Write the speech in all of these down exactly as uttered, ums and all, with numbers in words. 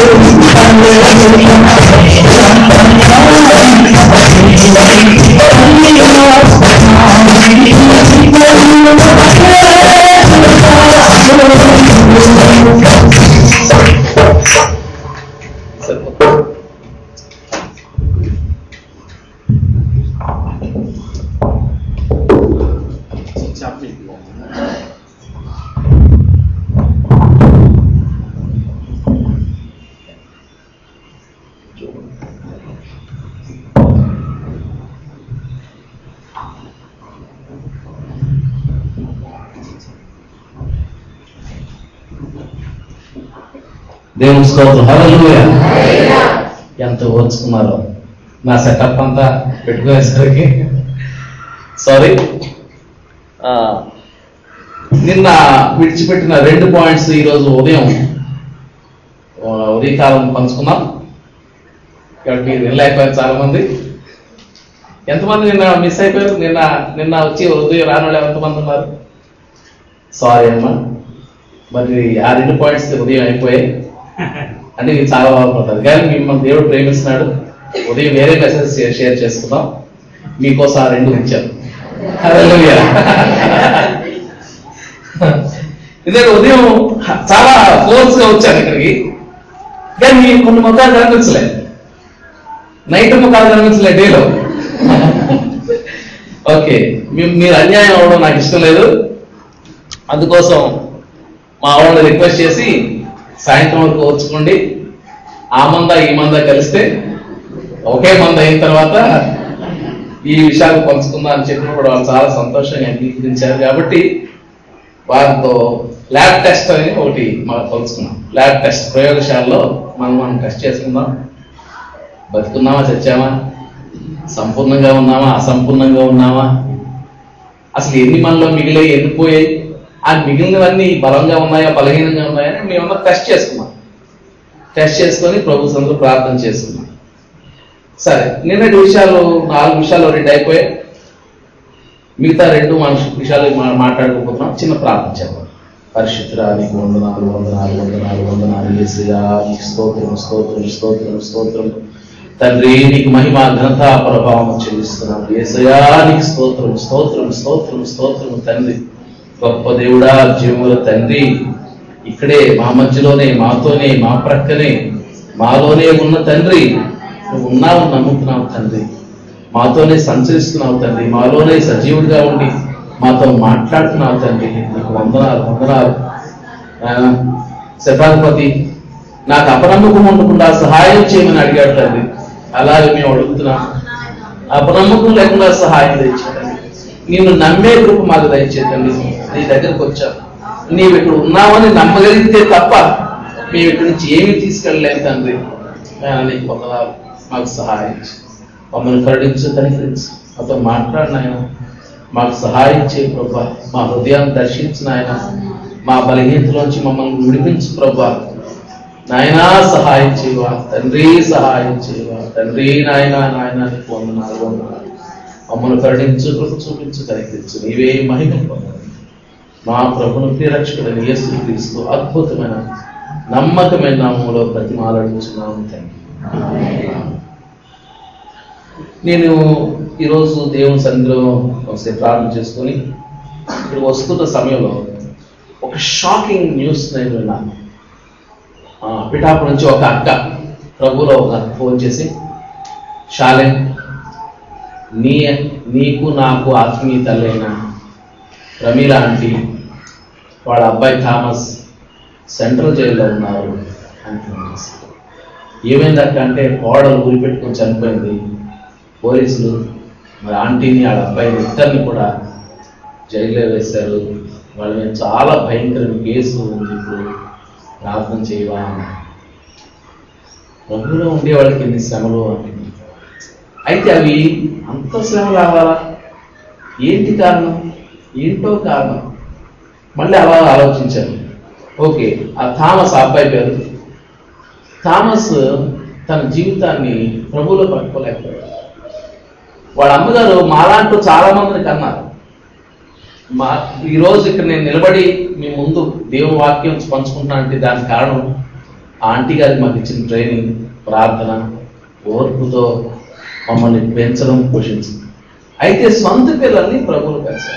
దేవుని స్తోత్రం. హల్లెలూయా. ఎంత ఓర్చుకున్నారో నా సెటప్ అంతా పెట్టుకునేసరికి. సారీ, నిన్న విడిచిపెట్టిన రెండు పాయింట్స్ ఈరోజు ఉదయం ఉదయకాలం పంచుకున్నాం. ఇక్కడ మీరు వినలేకపోయారు చాలా మంది. ఎంతమంది నిన్న మిస్ అయిపోయారు? నిన్న నిన్న వచ్చి ఉదయం రాని వాళ్ళు ఎంతమంది ఉన్నారు? సారీ అమ్మా, మరి ఆ రెండు పాయింట్స్ ఉదయం అయిపోయాయి అంటే మీరు చాలా బాగుపడతారు. కానీ మిమ్మల్ని దేవుడు ప్రేమిస్తున్నాడు. ఉదయం వేరే మెసేజ్ షేర్ చేసుకుందాం, మీకోసం ఆ రెండు ఇచ్చారు. హల్లెలూయా. ఎందుకంటే ఉదయం చాలా ఫోర్స్ గా వచ్చాను ఇక్కడికి, కానీ మీ కొన్ని ముఖాలు కనిపించలే, నైట్ ముఖాలు కనిపించలే డేలో. ఓకే, మీరు అన్యాయం అవ్వడం నాకు ఇష్టం లేదు. అందుకోసం మా వాళ్ళని రిక్వెస్ట్ చేసి సాయంత్రం వరకు ఓర్చుకోండి. ఆ మంద ఈ మంద కలిస్తే ఒకే మంద అయిన తర్వాత ఈ విషయాలు పంచుకుందా అని చెప్పినప్పుడు వాళ్ళు చాలా సంతోషంగా అంగీకరించారు. కాబట్టి వారితో ల్యాబ్ టెస్ట్ అని ఒకటి మనం పంచుకున్నాం. ల్యాబ్ టెస్ట్, ప్రయోగశాలలో మనం మనం టెస్ట్ చేసుకుందాం. బతుకున్నామా, చచ్చామా, సంపూర్ణంగా ఉన్నామా, అసంపూర్ణంగా ఉన్నామా, అసలు ఎన్ని మనలో మిగిలాయి, ఎన్ని పోయాయి, ఆ మిగిలినవన్నీ బలంగా ఉన్నాయా, బలహీనంగా ఉన్నాయా అని మేమన్నా టెస్ట్ చేసుకున్నాం. టెస్ట్ చేసుకొని ప్రభు సన్నిధిలో ప్రార్థన చేసుకున్నాం. సరే, నిన్నటి విషయాలు నాలుగు విషయాలు రెండు అయిపోయాయి. మిగతా రెండు మన విషయాలు మాట్లాడుకోబోతున్నాం. చిన్న ప్రార్థన చేద్దాం. పరిశుద్ధుడా, నీకు వందనాలు వందనాలు వందనాలు వందనాలు యేసయ్యా, నీకు స్తోత్రం స్తోత్రం స్తోత్రం స్తోత్రం తండ్రి. నీకు మహిమ ఘనత ప్రభావం చెల్లిస్తున్నాను యేసయ్యా. నీకు స్తోత్రం స్తోత్రం స్తోత్రం స్తోత్రం తండ్రి. గొప్ప దేవుడా, జీవముల తండ్రి, ఇక్కడే మా మధ్యలోనే, మాతోనే, మా ప్రక్కనే, మాలోనే ఉన్న తండ్రి, నువ్వు ఉన్నావు, నమ్ముతున్నావు తండ్రి. మాతోనే సంచరిస్తున్నావు తండ్రి, మాలోనే సజీవుడిగా ఉండి మాతో మాట్లాడుతున్నావు తండ్రి. నీకు వందనాలు వందనాలు. శతాధిపతి నాకు అపనమ్మకం ఉండకుండా సహాయం చేయమని అడిగాడు తండ్రి. అలాగే మేము అడుగుతున్నాం, అపనమ్మకం లేకుండా సహాయం తెచ్చాడు. నిన్ను నమ్మే కృప మాకు దయచేతండి. నీ దగ్గరకు వచ్చాం, నీవు ఇక్కడ ఉన్నావని నమ్మగలిగితే తప్ప మేము ఇక్కడి నుంచి ఏమీ తీసుకెళ్ళలేము తండ్రి. నీకు వందనాలు. మాకు సహాయం, మమ్మల్ని కరుణించు, కనికరించు, మాతో మాట్లాడిన ఆయన, మాకు సహాయం చేయ ప్రభా. మా హృదయాన్ని దర్శించిన ఆయన, మా బలహీనతలోంచి మమ్మల్ని విడిపించు ప్రభా. నాయనా సహాయం చేయవా తండ్రి, సహాయం చేయవా తండ్రి. నాయన నాయన నీకు వందనాలు వందనాలు. మమ్మల్ని కరుణించు, కృప చూపించు, కనికరించు. నీవే మహిమ పొందాలి. మా ప్రభును ప్రియరక్షకుడైన యేసుక్రీస్తు అద్భుతమైన నమ్మకమైన నామములో ప్రతిమాలడుచున్నాము తండ్రి. నేను ఈరోజు దేవుని సన్నిధిలో ఒకసారి ప్రార్థన చేసుకొని ఇక్కడ వస్తున్న సమయంలో ఒక షాకింగ్ న్యూస్ నేను విన్నాను. పిఠాపు నుంచి ఒక అక్క ప్రభులో ఒక ఫోన్ చేసి, షాలెన్, నీ నీకు నాకు ఆత్మీయ తల్లైన ప్రమీల ఆంటీ వాళ్ళ అబ్బాయి థామస్ సెంట్రల్ జైల్లో ఉన్నారు అని ఫోన్ చేశారు. ఏమైందక్క అంటే, కోడలు ఊరి పెట్టుకొని చనిపోయింది. పోలీసులు మరి ఆంటీని వాళ్ళ అబ్బాయిని ఇద్దరిని కూడా జైల్లో వేశారు. వాళ్ళ మీద చాలా భయంకరమైన కేసు ఉంది, ఇప్పుడు ప్రార్థన చేయవా అని. ప్రభువులో ఉండే వాళ్ళకి ఎన్ని శ్రమలు అని. అయితే అవి అంత శ్రమ రావాలా? ఏంటి కారణం? ఏంటో కారణం. మళ్ళీ అలా ఆలోచించాను. ఓకే, ఆ థామస్ అబ్బాయి పేరు థామస్ తన జీవితాన్ని ప్రభువులో పట్టుకోలేకపోయాడు. వాళ్ళ అమ్మగారు మాలాంటి చాలా మందిని కన్నారు. మా ఈరోజు ఇక్కడ నేను నిలబడి మీ ముందు దేవుని వాక్యం పంచుకుంటున్నా అంటే దానికి కారణం ఆంటీ గారికి మాకు ఇచ్చిన ట్రైనింగ్, ప్రార్థన, ఓర్పుతో మమ్మల్ని పెంచడం, పోషించింది. అయితే సొంత పిల్లల్ని ప్రభువులు పెంచారు.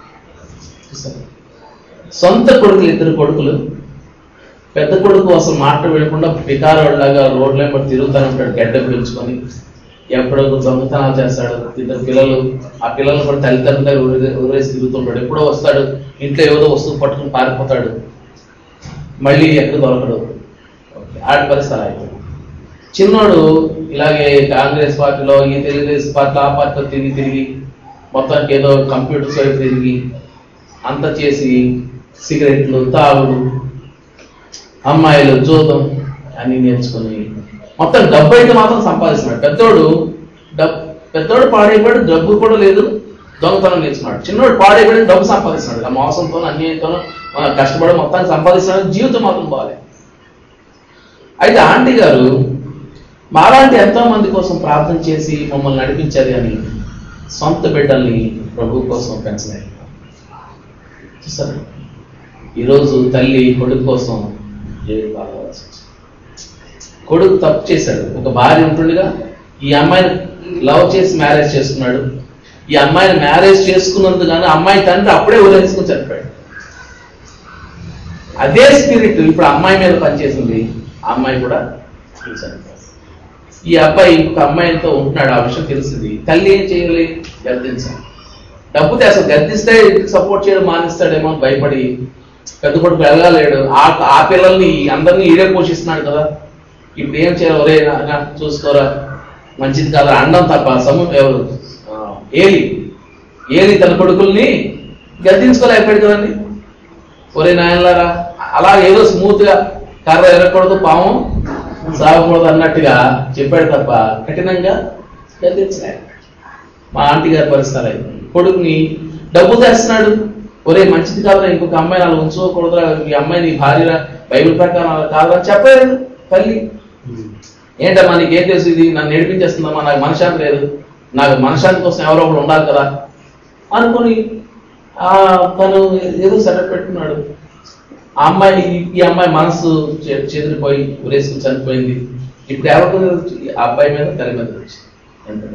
సొంత కొడుకులు, ఇద్దరు కొడుకులు. పెద్ద కొడుకు అసలు మాట వెళ్ళకుండా పికారోడ్లాగా రోడ్ల వెంబడి తిరుగుతూనే ఉంటాడు, గడ్డ పిలుచుకొని. ఎప్పుడో దొంగతనాలు చేస్తాడు. ఇద్దరు పిల్లలు, ఆ పిల్లలు కూడా తల్లిదండ్రుల దగ్గర ఊరేసి తిరుగుతుంటాడు. ఎప్పుడో వస్తాడు, ఇంట్లో ఏదో వస్తువు పట్టుకుని పారిపోతాడు, మళ్ళీ ఎక్కడ దొరకడు. ఆడి పరిస్థితి అయిపోయింది. చిన్నోడు ఇలాగే కాంగ్రెస్ పార్టీలో, ఈ తెలుగుదేశం పార్టీలో, ఆ పార్టీలో తిరిగి తిరిగి మొత్తానికి ఏదో కంప్యూటర్స్ వైపు తిరిగి అంతా చేసి సిగరెట్లు, తాగుడు, అమ్మాయిలు, జోదం అన్ని నేర్చుకుని మొత్తం డబ్బు అయితే మాత్రం సంపాదిస్తున్నాడు. పెద్దోడు డబ్బు పెద్దోడు పాడైపోయాడు, డబ్బు కూడా లేదు, దొంగతనం నేర్చుకున్నాడు. చిన్నోడు పాడైపోయాడు, డబ్బు సంపాదిస్తున్నాడు. ఆ మోసంతో, అన్యాయంతోనూ కష్టపడి మొత్తాన్ని సంపాదిస్తున్నాడు. జీవితం మాత్రం బాగాలేదు. అయితే ఆంటీ గారు మాలాంటి ఎంతో మంది కోసం ప్రార్థన చేసి మమ్మల్ని నడిపించారు, అని సొంత బిడ్డల్ని ప్రభు కోసం పెంచలేదు. చూసారు, ఈరోజు తల్లి కొడుకు కోసం బాధపడాల్సి వచ్చింది. కొడుకు తప్పు చేశాడు. ఒక భార్య ఉంటుండగా ఈ అమ్మాయిని లవ్ చేసి మ్యారేజ్ చేసుకున్నాడు. ఈ అమ్మాయిని మ్యారేజ్ చేసుకున్నందుకు కానీ అమ్మాయి తండ్రి అప్పుడే ఊరేసుకుని చనిపోయాడు. అదే స్పిరిట్ ఇప్పుడు అమ్మాయి మీద పనిచేసింది. ఆ అమ్మాయి కూడా చనిపోయింది. ఈ అబ్బాయి ఇంకొక అమ్మాయితో ఉంటున్నాడు. ఆ విషయం తెలిసింది. తల్లి ఏం చేయాలి? గద్దించాలి. డబ్బుతే అసలు గద్దిస్తే సపోర్ట్ చేయడం మానేస్తాడేమో అని భయపడి పెద్ద కొడుకు వెళ్ళలేడు. ఆ ఆ పిల్లల్ని అందరినీ ఈడే పోషిస్తున్నాడు కదా, ఇప్పుడు ఏం చేయాలి? ఒరే చూసుకోరా, మంచిది కాదా అండం తప్ప సము ఎవరు ఏలి ఏలి తన కొడుకుల్ని గద్దించుకోలేకపోయాడు కదండి. ఒరే నాయనలారా, అలా ఏదో స్మూత్ గా కర్ర ఎరగకూడదు, పాము సాగకూడదు అన్నట్టుగా చెప్పాడు తప్ప కఠినంగా గద్దించలే. మా ఆంటీ గారి పరిస్థితి అయింది. కొడుకుని డబ్బు తెస్తున్నాడు. ఒరే మంచిది కాదురా, ఇంకొక అమ్మాయిని అలా ఉంచుకోకూడదురా, ఈ అమ్మాయిని భార్య బైబిల్ ప్రకారం అలా కాదురా చెప్పలేదు తల్లి. ఏంటమ్మా నీకేం తెలుసు, ఇది నన్ను నేర్పించేస్తుందమ్మా, నాకు మనశ్శాంతి లేదు, నాకు మనశ్శాంతి కోసం ఎవరో ఒకరు ఉండాలి కదా అనుకుని తను ఏదో సెటప్ పెట్టుకున్నాడు. ఆ అమ్మాయి ఈ అమ్మాయి మనసు చెదిరిపోయి ఉరేసుకుని చనిపోయింది. ఇప్పుడు ఎవరికి ఆ అబ్బాయి మీద తల్లి మీద వచ్చింది.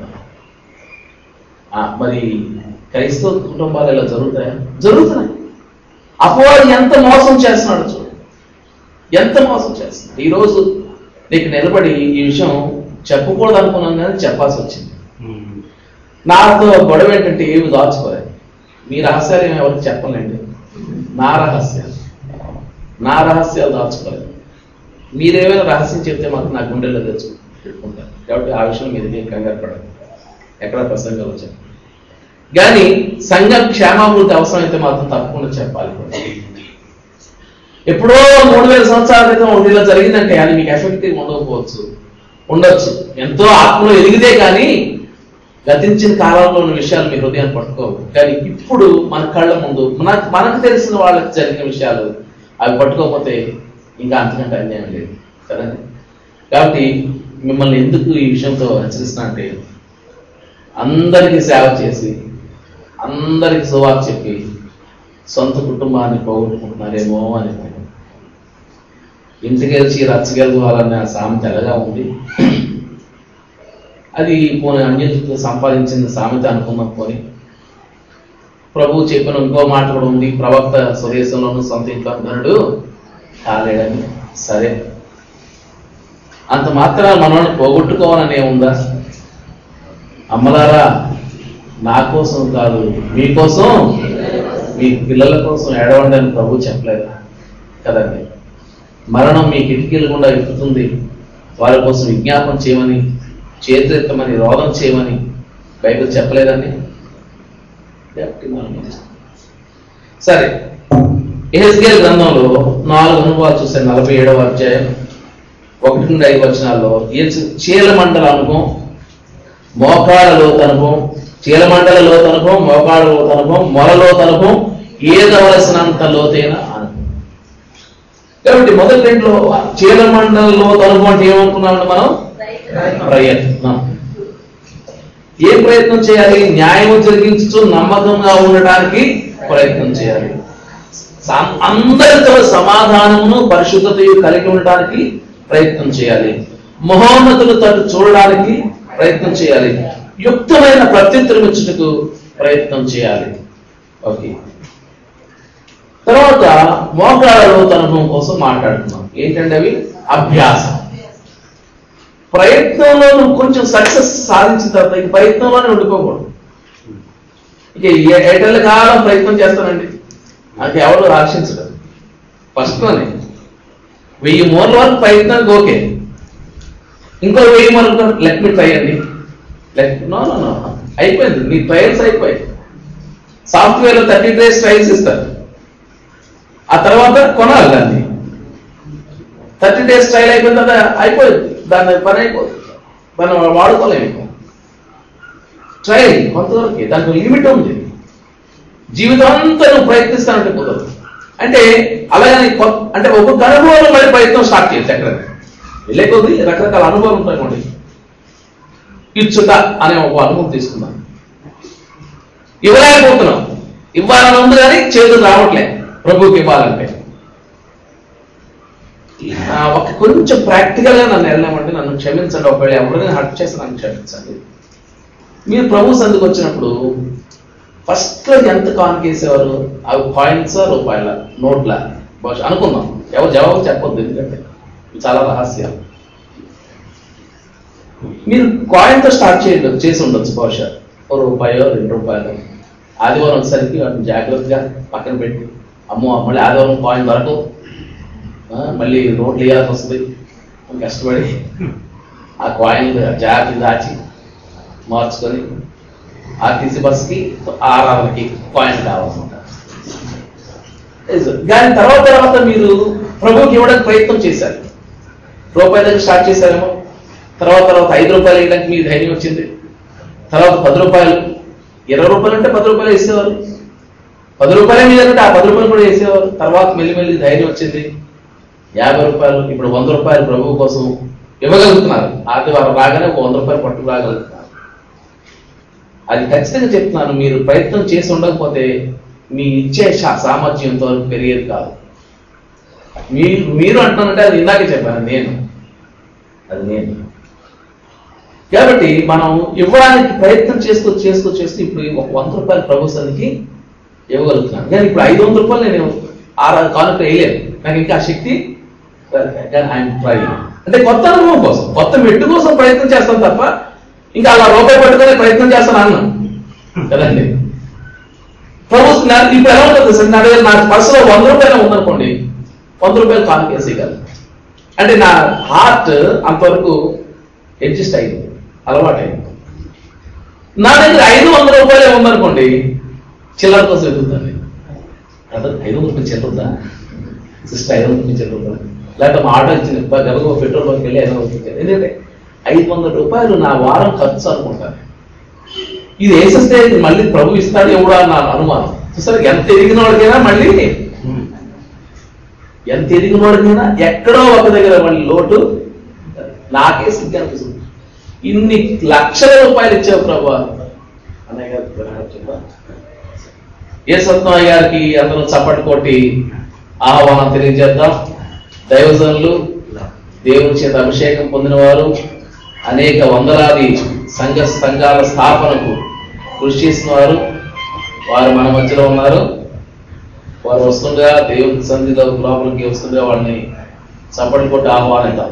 మరి క్రైస్తవ కుటుంబాలు ఇలా జరుగుతాయా? జరుగుతున్నాయి. అపవాది ఎంత మోసం చేస్తున్నాడు చూడు, ఎంత మోసం చేస్తున్నాడు. ఈరోజు నీకు నిలబడి ఈ విషయం చెప్పకూడదు అనుకున్నాను కానీ చెప్పాల్సి వచ్చింది. నాతో గొడవ ఏంటంటే ఏమి దాచుకోలేదు. మీ రహస్యాలు ఏమి ఎవరికి చెప్పలేండి. నా రహస్యాలు నా రహస్యాలు దాచుకోలేదు. మీరేమైనా రహస్యం చెప్తే మాత్రం నా గుండెల్లో తెచ్చు పెట్టుకుంటారు. కాబట్టి ఆ విషయం మీద ఏం కంగారు పడదు. ఎక్కడ ప్రసంగాలు వచ్చాయి కానీ సంఘ క్షేమాభివృద్ధి అవసరమైతే మాత్రం తప్పకుండా చెప్పాలి. ఎప్పుడో మూడు వేల సంవత్సరాల క్రితం ఒకటి ఇలా జరిగిందంటే అది మీకు ఎఫెక్టివ్ ఉండకపోవచ్చు, ఉండొచ్చు. ఎంతో ఆత్మలో ఎదిగితే కానీ గతించిన కాలంలో ఉన్న విషయాలు మీ హృదయాన్ని పట్టుకోవు. కానీ ఇప్పుడు మన కళ్ళ ముందు మన మనకు తెలిసిన వాళ్ళకి జరిగిన విషయాలు అవి పట్టుకోకపోతే ఇంకా అంతకంటే అన్యాయం లేదు సరే. కాబట్టి మిమ్మల్ని ఎందుకు ఈ విషయంతో హెచ్చరిస్తున్నా అంటే అందరికీ సేవ చేసి అందరికి సువార్త చెప్పి సొంత కుటుంబాన్ని పోగొట్టుకుంటున్నారేమో అని. ఇంటికెళ్ళి రచ్చగెలువాలనే సామెత ఎలాగా ఉంది, అది పోనీ అన్యతతో సంపాదించిన సామెత అనుకున్నాం. పోనీ ప్రభు చెప్పిన ఇంకో మాట కూడా ఉంది, ప్రవక్త స్వదేశంలోనూ సొంత ఇంట్లో ధనుడు కాలేడని. సరే, అంత మాత్రం మనల్ని పోగొట్టుకోవాలని ఏముందా? అమ్మలారా, నా కోసం కాదు మీకోసం, మీ పిల్లల కోసం ఏడవండి అని ప్రభు చెప్పలేదా కదండి. మరణం మీ కిటికీలు గుండా ఎక్కుతుంది, వారి కోసం విజ్ఞాపన చేయమని, చేతులెత్తమని, రోదన చేయమని బైబిల్ చెప్పలేదండి. సరే, యెహెజ్కేలు గ్రంథంలో నాలుగు అనుభవాలు చూసే నలభై ఏడవ అధ్యాయం ఒకటి నుండి ఐదు వచనాల్లో చీలమండల అనుభవం, మోకాళ్ళలో అనుభవం, చీలమండల లోతు అనుభవం, మోకాళ్ళ లోతు అనుభవం, మొలలో అనుభవం, ఏదవలసినంత లోతైన అనుభవం. కాబట్టి మొదటి రెండులో చీలమండల లోతు అనుభవం అంటే ఏమనుకున్నామంటే మనం ప్రయత్నం. ఏం ప్రయత్నం చేయాలి? న్యాయం జరిగించు నమ్మకంగా ఉండటానికి ప్రయత్నం చేయాలి. అందరితో సమాధానమును పరిశుద్ధతయు కలిగి ఉండటానికి ప్రయత్నం చేయాలి. మహోన్నతుల తట్టు చూడడానికి ప్రయత్నం చేయాలి. యుక్తమైన ప్రత్యుత్తరం ఇచ్చుటకు ప్రయత్నం చేయాలి. ఓకే, తర్వాత మోకాళ్ళ లోతు అనుభవం కోసం మాట్లాడుతున్నాం. ఏంటంటే అవి అభ్యాసం. ప్రయత్నంలో నువ్వు కొంచెం సక్సెస్ సాధించిన తర్వాత ఈ ప్రయత్నంలోనే ఉండిపోకూడదు. ఇక ఏటెళ్ళ కాలం ప్రయత్నం చేస్తానండి అది ఎవరు ఆశించరు. ఫస్ట్లోనే వెయ్యి మూరల వరకు ప్రయత్నానికి ఓకే, ఇంకో వెయ్యి మూరలు లెట్ మీ ట్రై అండి, లెట్ నో నో నో అయిపోయింది, మీ ట్రయల్స్ అయిపోయాయి. సాఫ్ట్వేర్లో థర్టీ డేస్ ట్రయల్స్ ఇస్తారు, ఆ తర్వాత కొనాలి దాన్ని. థర్టీ డేస్ ట్రయల్ అయిపోయిన తర్వాత అయిపోయింది, దాని పని అయిపోతుంది, దాన్ని వాడుకోలేము. ట్రయల్ కొంతవరకు, దానికి లిమిట్ ఉంది. జీవితం అంతా నువ్వు ప్రయత్నిస్తానంటే కుదరదు. అంటే అలాగని అంటే ఒక్కొక్క అనుభవంలో మళ్ళీ ప్రయత్నం స్టార్ట్ చేయొచ్చు. ఎక్కడ వెళ్ళే కొద్ది రకరకాల అనుభవాలు ఉంటాయి. ఇచ్చుట అనే ఒక అనుభవం తీసుకుందాం. ఇవ్వలేకపోతున్నాం, ఇవ్వాలని ఉంది కానీ చేతులు రావట్లే ప్రభువుకి ఇవ్వాలంటే. ఒక కొంచెం ప్రాక్టికల్గా నన్ను వెళ్ళామంటే నన్ను క్షమించండి, ఒకవేళ ఎవరైనా హర్ట్ చేస్తే నన్ను క్షమించండి. మీరు ప్రభు సందుకు వచ్చినప్పుడు ఫస్ట్లో ఎంత కానుకేసేవారు? అవి కాయిన్స్, రూపాయల నోట్ల బహుశా అనుకుందాం. ఎవరు జవాబు చెప్పొద్దు, ఎందుకంటే చాలా రహస్యాలు. మీరు కాయిన్తో స్టార్ట్ చేయ చేసి ఉండొచ్చు బహుశా, ఒక రూపాయో రెండు రూపాయలు. ఆదివారం వచ్చేసరికి వాటిని జాగ్రత్తగా పక్కన పెట్టి, అమ్మో మళ్ళీ ఆదివారం కాయిన్ వరకు మళ్ళీ నోట్లు వేయాల్సి వస్తుంది, కష్టపడి ఆ కాయిన్ జాగ్రత్త దాచి మార్చుకొని ఆర్టీసీ బస్కి ఆరాధనకి కాయిన్ కావాలన్నమాట. దాని తర్వాత తర్వాత మీరు ప్రభుకి ఇవ్వడానికి ప్రయత్నం చేశారు. రూపాయల దగ్గర స్టార్ట్ చేశారేమో, తర్వాత తర్వాత ఐదు రూపాయలు వేయడానికి మీ ధైర్యం వచ్చింది, తర్వాత పది రూపాయలు, ఇరవై రూపాయలు అంటే పది రూపాయలు వేసేవారు, పది రూపాయలే మీదంటే ఆ పది రూపాయలు కూడా వేసేవారు. తర్వాత మెల్లిమెల్లి ధైర్యం వచ్చింది, యాభై రూపాయలు, ఇప్పుడు వంద రూపాయలు ప్రభువు కోసం ఇవ్వగలుగుతున్నారు. ఆదివారం రాగానే ఒక వంద రూపాయలు పట్టుకు రాగలుగుతున్నారు. అది ఖచ్చితంగా చెప్తున్నాను, మీరు ప్రయత్నం చేసి ఉండకపోతే మీ ఇచ్చే సామర్థ్యంతో పెరిగేది కాదు. మీరు మీరు అంటున్నానంటే అది ఇందాకే చెప్పాను, నేను అది నేను కాబట్టి మనం ఇవ్వడానికి ప్రయత్నం చేస్తూ చేస్తూ చేస్తూ ఇప్పుడు ఒక వంద రూపాయలు ప్రభు సన్నిధికి ఇవ్వగలుగుతున్నాను. కానీ ఇప్పుడు ఐదు వందల రూపాయలు నేను ఆరు కానుక వేయలేను, నాకు ఇంకా శక్తి. ఐఎమ్ ట్రైయింగ్ అంటే కొత్త అనుభవం కోసం, కొత్త మెట్టు కోసం ప్రయత్నం చేస్తాను తప్ప ఇంకా అలా రూపాయి పట్టుకునే ప్రయత్నం చేస్తాను అన్నాను కదండి. ప్రభు ఇప్పుడు ఎలా ఉంటుంది సార్, నా దగ్గర నా పర్సులో వంద రూపాయలు ఉందనుకోండి, వంద రూపాయలు కానుక వేసేయగలను. అంటే నా హార్ట్ అంతవరకు అడ్జస్ట్ అయింది, అలవాటు అయింది. నా దగ్గర ఐదు వందల రూపాయలే ఉందనుకోండి, చిల్లర కోసం ఎదుగుతుంది. అదే ఐదు వందల రూపాయలు చిల్లరుందా సిస్టర్, ఐదు వందల రూపాయలు చిల్లరుందా, లేకపోతే మా ఆటో ఇచ్చింది గబగబా పెట్రోల్ బంక్కి వెళ్ళి ఐదు వందల రూపాయలు. ఎందుకంటే ఐదు వందల రూపాయలు నా వారం ఖర్చు అనుకుంటాను. ఇది వేసేస్తే మళ్ళీ ప్రభు ఇస్తాడు ఎవడా అన్న అనుమానం. చూసారు, ఎంత ఎదిగిన వాడికైనా మళ్ళీ ఎంత ఎదిగిన వాడికైనా ఎక్కడో ఒక దగ్గర మళ్ళీ లోటు. నాకే సిగ్గు అనిపిస్తుంది, ఇన్ని లక్షల రూపాయలు ఇచ్చావు ప్రభు అన్నయ్య గారు. ఏ సత్యనారాయణ గారికి అందరూ చప్పటి కొట్టి ఆహ్వానం తెలియజేద్దాం. దైవజనులు, దేవుని చేత అభిషేకం పొందిన వారు, అనేక వందలాది సంఘ సంఘాల స్థాపనకు కృషి చేసిన వారు, వారు మన మధ్యలో ఉన్నారు. వారు వస్తుండగా దేవుని సన్నిధిలో లోపలికి వస్తుండగా వాళ్ళని చప్పటి కొట్టి ఆహ్వానిద్దాం.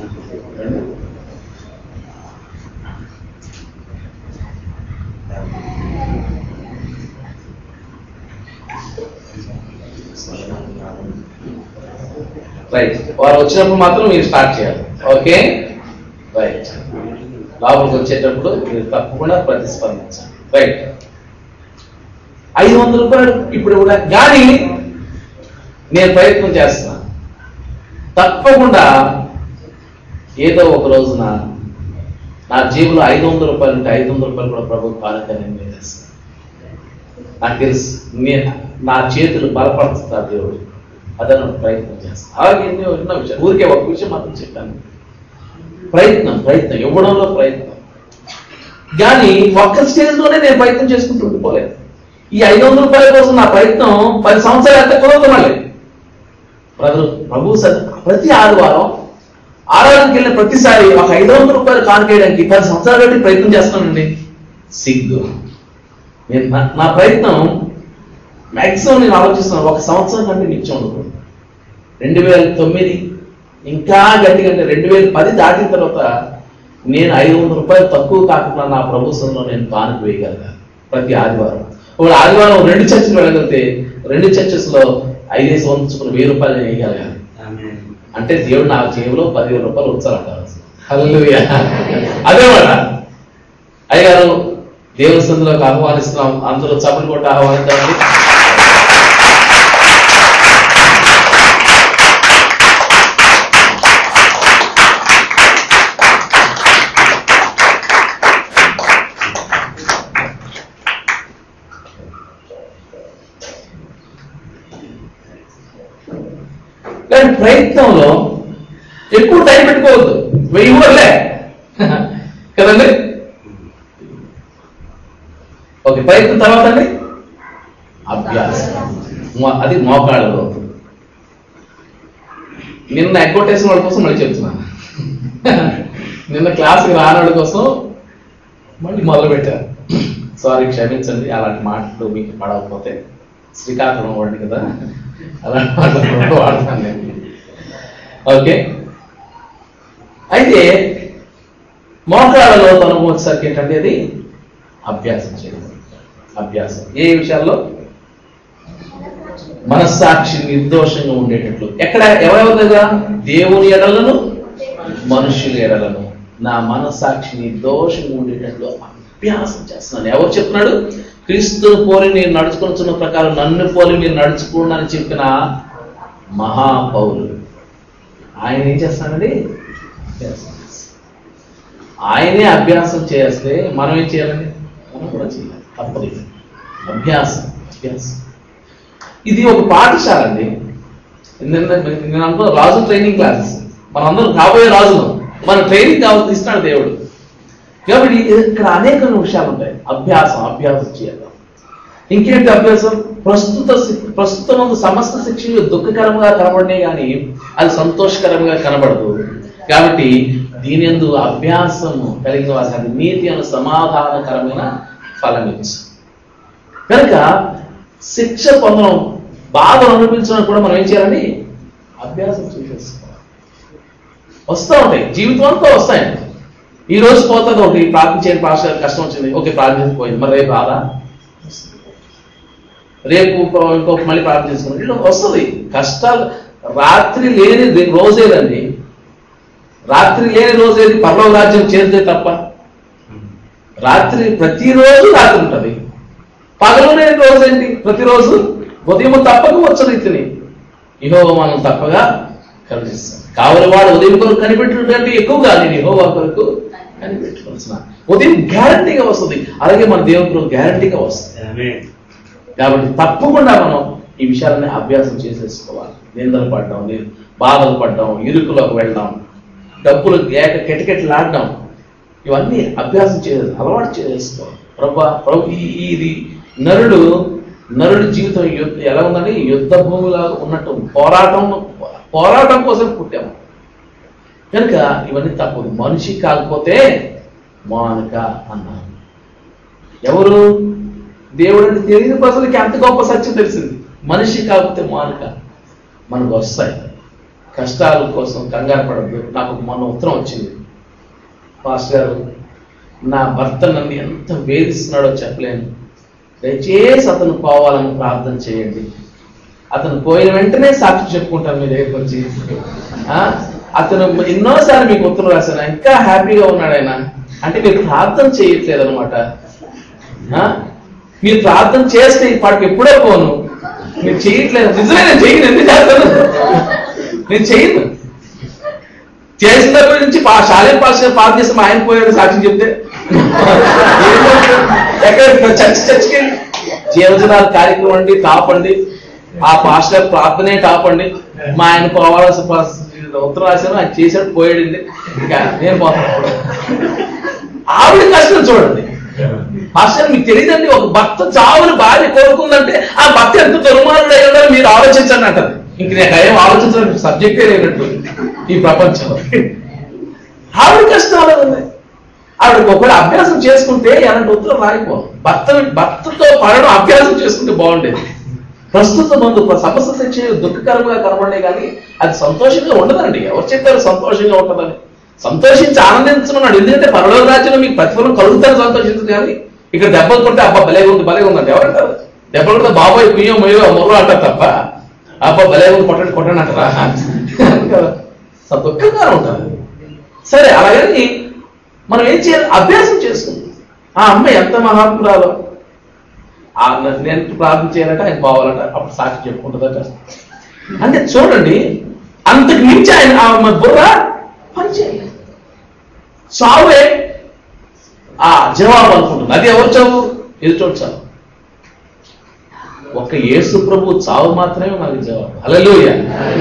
రైట్, వారు వచ్చినప్పుడు మాత్రం మీరు స్టార్ట్ చేయాలి. ఓకే రైట్, లోపలికి వచ్చేటప్పుడు మీరు తప్పకుండా ప్రతిస్పందించాలి. రైట్, ఐదు వందల రూపాయలు ఇప్పుడు కూడా కానీ నేను ప్రయత్నం చేస్తున్నాను. తప్పకుండా ఏదో ఒక రోజున నా జేబులో ఐదు వందల రూపాయలు ఉంటే ఐదు వందల రూపాయలు కూడా ప్రభు కానుక నేను వేసేస్తాను. నాకు తెలుసు, నేను నా చేతులు బలపరుస్తారు దేవుడు, అదను ప్రయత్నం చేస్తాను. అలాగే ఎన్నో ఎన్నో విషయాలు, ఊరికే ఒక విషయం మాత్రం చెప్పాను, ప్రయత్నం ప్రయత్నం ఇవ్వడంలో ప్రయత్నం. కానీ ఒక్క స్టేజ్లోనే నేను ప్రయత్నం చేసుకుంటూ ఉండిపోలేదు. ఈ ఐదు వందల రూపాయల కోసం నా ప్రయత్నం పది సంవత్సరాలు ఎంత కుదరదు. మళ్ళీ బ్రదర్ ప్రభు ప్రతి ఆదివారం ఆరాధనకి వెళ్ళిన ప్రతిసారి ఒక ఐదు వందల రూపాయలు కానుకేయడానికి పది సంవత్సరాలు బట్టి ప్రయత్నం చేస్తానండి. సిగ్గు. నేను నా ప్రయత్నం మ్యాక్సిమం నేను ఆలోచిస్తున్నాను ఒక సంవత్సరం కంటే నిత్యం ఉండకూడదు. రెండు వేల తొమ్మిది ఇంకా గట్టిగా అంటే రెండు వేల పది దాటిన తర్వాత నేను ఐదు వందల రూపాయలు తక్కువ కాకుండా నా ప్రభుత్వంలో నేను కానుక వేయగలిగాను ప్రతి ఆదివారం. ఒక ఆదివారం రెండు చర్చలు వెళ్ళగలిగితే రెండు చర్చెస్ లో ఐదేసి వంచుకుని వెయ్యి రూపాయలు నేను వేయగలిగాను. అంటే దేవుడు నా జేబులో పదివేల రూపాయలు వచ్చారంటారు. హల్లెలూయా. అదేమాట అయ్యగారు దేవుని సందులోకి ఆహ్వానిస్తున్నాం. అందరూ చప్పట్లు కొట్టి ఆహ్వానించండి. కానీ ప్రయత్నంలో ఎక్కువ టైం పెట్టుకోవద్దు. వెయ్యి ఊర్లే కదండి. ఓకే, ప్రయత్నం తర్వాత అండి అభ్యాసం. అది మోకాళ్ళలో. నిన్న ఎగ్గొట్టేసిన వాళ్ళ కోసం మళ్ళీ చెప్తున్నాను. నిన్న క్లాస్కి రానవాడి కోసం మళ్ళీ మొదలు పెట్టారు. సారీ, క్షమించండి అలాంటి మాటలు మీకు పడకపోతే. శ్రీకాకుళం వాడిని కదా, అలాంటి మాటలు వాడతాను నేను. ఓకే, అయితే మోకాళ్ళలో తనకు వచ్చేసరికి ఏంటంటే అది అభ్యాసం చేయడం. అభ్యాసం ఏ విషయాల్లో? మనస్సాక్షి నిర్దోషంగా ఉండేటట్లు. ఎక్కడ ఎవరెవరి దగ్గర? దేవుని ఎడలను మనుషుల ఎడలను నా మనస్సాక్షి నిర్దోషంగా ఉండేటట్లు అభ్యాసం చేస్తున్నాను. ఎవరు చెప్తున్నాడు? క్రీస్తుని పోలి నేను నడుచుకున్న ప్రకారం నన్ను పోలి మీరు నడుచుకోండి అని చెప్పిన మహాపౌరులు. ఆయన ఏం చేస్తానండి? ఆయనే అభ్యాసం చేస్తే మనం ఏం చేయాలండి? మనం కూడా చేయాలి. తప్పదు. అభ్యాసం అభ్యాసం ఇది ఒక పాఠశాల అండి. నేను అనుకో రాజు ట్రైనింగ్ క్లాసెస్. మనందరం కాబోయే రాజులు. మన ట్రైనింగ్ కావాలి ఇస్తాడు దేవుడు. కాబట్టి ఇక్కడ అనేక విషయాలు ఉంటాయి. అభ్యాసం అభ్యాసం చేయాలి. ఇంకేంటి అభ్యాసం? ప్రస్తుత ప్రస్తుతం సమస్త శిక్షలు దుఃఖకరంగా కనబడినే కానీ అది సంతోషకరంగా కనబడదు. కాబట్టి దీని యందు అభ్యాసము కలిగిన వారికి అది నీతి అను సమాధానకరమైన ఫలమిచ్చు. కనుక శిక్ష పొందడం, బాధలు అనిపించడం కూడా మనం ఏం చేయాలండి? అభ్యాసం చేసేసుకోవాలి. వస్తూ ఉంటాయి, జీవితం అంతా వస్తాయండి. ఈ రోజు పోతుంది ఒకటి, ప్రార్థన చేయని పాస్టర్ కష్టం వచ్చింది, ఓకే ప్రార్థన పోయింది, మరి రేపు రాదా? రేపు ఇంకో మళ్ళీ ప్రార్థన చేసుకుని ఇట్లా వస్తుంది. కష్టాలు రాత్రి లేని రోజేదండి. రాత్రి లేని రోజేది పరలోక రాజ్యం చేరితే తప్ప. రాత్రి ప్రతిరోజు రాత్రి ఉంటుంది. పగలు లేని రోజేంటి? ప్రతిరోజు ఉదయం తప్పక వచ్చదు ఇతని యెహోవా మనం తప్పగా కనిపిస్తాం. కావలి వాడు ఉదయం కొరకు కనిపెట్టినట్టు ఎక్కువగా నేను యెహోవా కొరకు కనిపెట్టుకోవాల్సిన ఉదయం గ్యారంటీగా వస్తుంది. అలాగే మన దేవుని కొరకు గ్యారంటీగా వస్తుంది. కాబట్టి తప్పకుండా మనం ఈ విషయాలని అభ్యాసం చేసేసుకోవాలి. నిందలు పడ్డాం, బాధలు పడ్డాం, ఇరుకులోకి వెళ్ళడం, డబ్బులు ఏక కెటకెట్లాడడం, ఇవన్నీ అభ్యాసం చే అలవాటు చేసుకోవాలి. ప్రభా ప్రభు ఇది నరుడు నరుడి జీవితం ఎలా ఉందని యుద్ధ భూమిలా ఉన్నట్టు పోరాటం పోరాటం కోసం పుట్టాము. కనుక ఇవన్నీ తప్పదు. మనిషి కాకపోతే మానుక అన్నారు. ఎవరు? దేవుడు అంటే తెలియని ప్రజలకి అంత గొప్ప సత్యం తెలిసింది. మనిషి కాకపోతే మానుక. మనకు వస్తాయి కష్టాల కోసం కంగారు పడద్దు. నాకు మొన్న ఉత్తరం వచ్చింది, పాస్టర్ గారు నా భర్త నన్ను ఎంత వేధిస్తున్నాడో చెప్పలేను, దయచేసి అతను పోవాలని ప్రార్థన చేయండి. అతను పోయిన వెంటనే సాక్షి చెప్పుకుంటాను మీ దగ్గరికి వచ్చి. అతను ఎన్నోసార్లు మీకు ఉత్తరం రాశాను, ఇంకా హ్యాపీగా ఉన్నాడు ఆయన. అంటే మీరు ప్రార్థన చేయట్లేదు అనమాట. మీరు ప్రార్థన చేస్తే ఇప్పటికి ఎప్పుడో పోను, మీరు చేయట్లేదు. నిజమే, నేను చేయను. ఎందుకు చేస్తాను? నేను చేయను. చేసిన దగ్గర నుంచి శాలే పాస్ పాస్ చేస్తే మా ఆయన పోయాడు సాక్షి చెప్తే ఎక్కడ చర్చ చర్చకి జీవజనాల కార్యక్రమం అండి టాప్ అండి, ఆ పాస్టర్ ప్రార్థనే టాప్ అండి. మా ఆయన పోవాల్సిన ఉత్తరం రాశాను, ఆయన చేశాడు, పోయాడండి. ఇంకా నేను పోతాను. ఆవిడ కష్టం చూడండి. పాస్టర్ మీకు తెలియదండి, ఒక భర్త చావుని భార్య కోరుకుందంటే ఆ భర్త ఎంత దుర్మార్గుడు అయి ఉండాలి మీరు ఆలోచించండి అంటారు. ఇంక నేను ఏం ఆలోచించాలి, సబ్జెక్టే లేనట్టు ఈ ప్రపంచంలో. ఆవిడ కష్టాలు ఉంది. ఆవిడకి ఒకవేళ అభ్యాసం చేసుకుంటే ఎలాంటి ఉత్తరం రాయిపో భర్త భర్తతో పడడం అభ్యాసం చేసుకుంటే బాగుండేది. ప్రస్తుతం ముందు సమస్య తెచ్చే దుఃఖకరంగా కనబడే కానీ అది సంతోషంగా ఉండదండి. ఎవరు చెప్పారు సంతోషంగా ఉంటుందని? సంతోషించి ఆనందించమన్నాడు. ఎందుకంటే పరలోక రాజ్యంలో మీకు ప్రతిఫలం కలుగుతారు సంతోషించదు. కానీ ఇక్కడ దెబ్బలు కొట్టే అబ్బా భలే ఉంది భలే ఉందండి ఎవరంటారు? దెబ్బలు కొడితే బాబాయ్ కుయ్యో మొయ్యో మొర్రో అంటారు తప్ప అబ్బా భలే ఉంది కొట్టండి కొట్టండి అంటారా? దుఃఖంగా ఉంటారు. సరే అలాగని మనం ఏం చేయాలి? అభ్యాసం చేసుకుంది. ఆ అమ్మాయి ఎంత మహాత్మురాలో, నేను ప్రార్థన చేయాలంటే ఆయన పోవాలంట, అప్పుడు సాక్షి చెప్పుకుంటుందట. అంటే చూడండి, అంతకు మించి ఆయన ఆ బుర్ర పనిచేయాలి. చావే ఆ జవాబు అనుకుంటుంది. అది ఎవరు చావు? ఎదుటోడు చావు. ఒక్క యేసు ప్రభు చావు మాత్రమే మనకి జవాబు. హల్లెలూయా.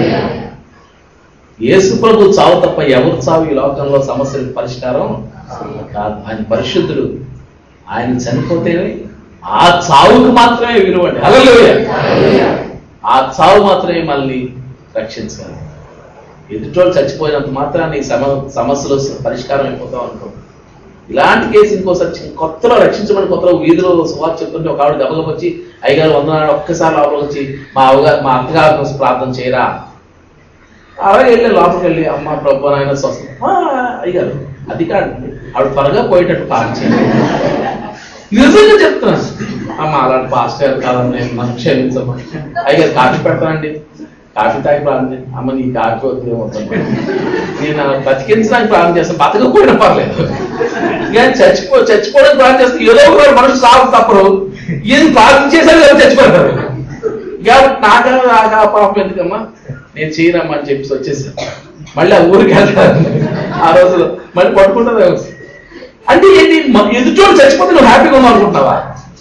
యేసు ప్రభు చావు తప్ప ఎవరు చావు ఈ లోకంలో సమస్యలకు పరిష్కారం కాదు. ఆయన పరిశుద్ధుడు. ఆయన చనిపోతేనే ఆ చావుకు మాత్రమే విలువండి. హల్లెలూయా. ఆ చావు మాత్రమే మనల్ని రక్షించాలి. ఎదుటోళ్ళు చచ్చిపోయినంత మాత్రాన్ని ఈ సమ సమస్యలు పరిష్కారం అయిపోతాం అనుకో. ఇలాంటి కేసు ఇంకోసారి కొత్తలో రక్షించబడి కొత్తలో వీధిలో సువార్త చెప్తుంటే ఒక ఆవిడ గబగబ వచ్చి అయ్యగారు వందనాడు ఒక్కసారి లోపలికి వచ్చి మా అవగారు మా అత్తగారి కోసం ప్రార్థన చేయరా? అలాగే వెళ్ళి లోపలికి వెళ్ళి అమ్మ ప్రభు నాయన స్వస్థ అయ్యారు. అది కాదు, ఆవిడ త్వరగా పోయేటట్టు ప్రార్థన చేయాలి. నిజంగా చెప్తున్నాను. అమ్మ అలాంటి పాస్టర్ కాదండి మనం క్షమించమ్మా. అయ్యారు కాఫీ పెడతానండి, కాఫీ తాగి ప్రార్థన. అమ్మ నీ కాఫీ వద్దు ఏమవుతాను, నేను బతికించడానికి ప్రార్థన చేస్తాను, బతకపోయినా పర్లేదు. ఇక చచ్చిపో చచ్చిపోవడానికి ప్రార్థన చేస్తే ఏదో ఒక మనుషులు సాగు తప్పరు. ఏది ప్రార్థన చేశారు కదా చచ్చిపోతారు. ఇక నాకా నాకా పాపం ఎందుకమ్మా నేను చేయనమ్మా అని చెప్పేసి వచ్చేసాను. మళ్ళీ ఆ ఊరికి వెళ్తాను. ఆ రోజులో మళ్ళీ పట్టుకుంటుంది. అంటే ఏంటి? ఎదుటోడు చచ్చిపోతే నువ్వు హ్యాపీగా ఉన్నావు అనుకుంటున్నావా?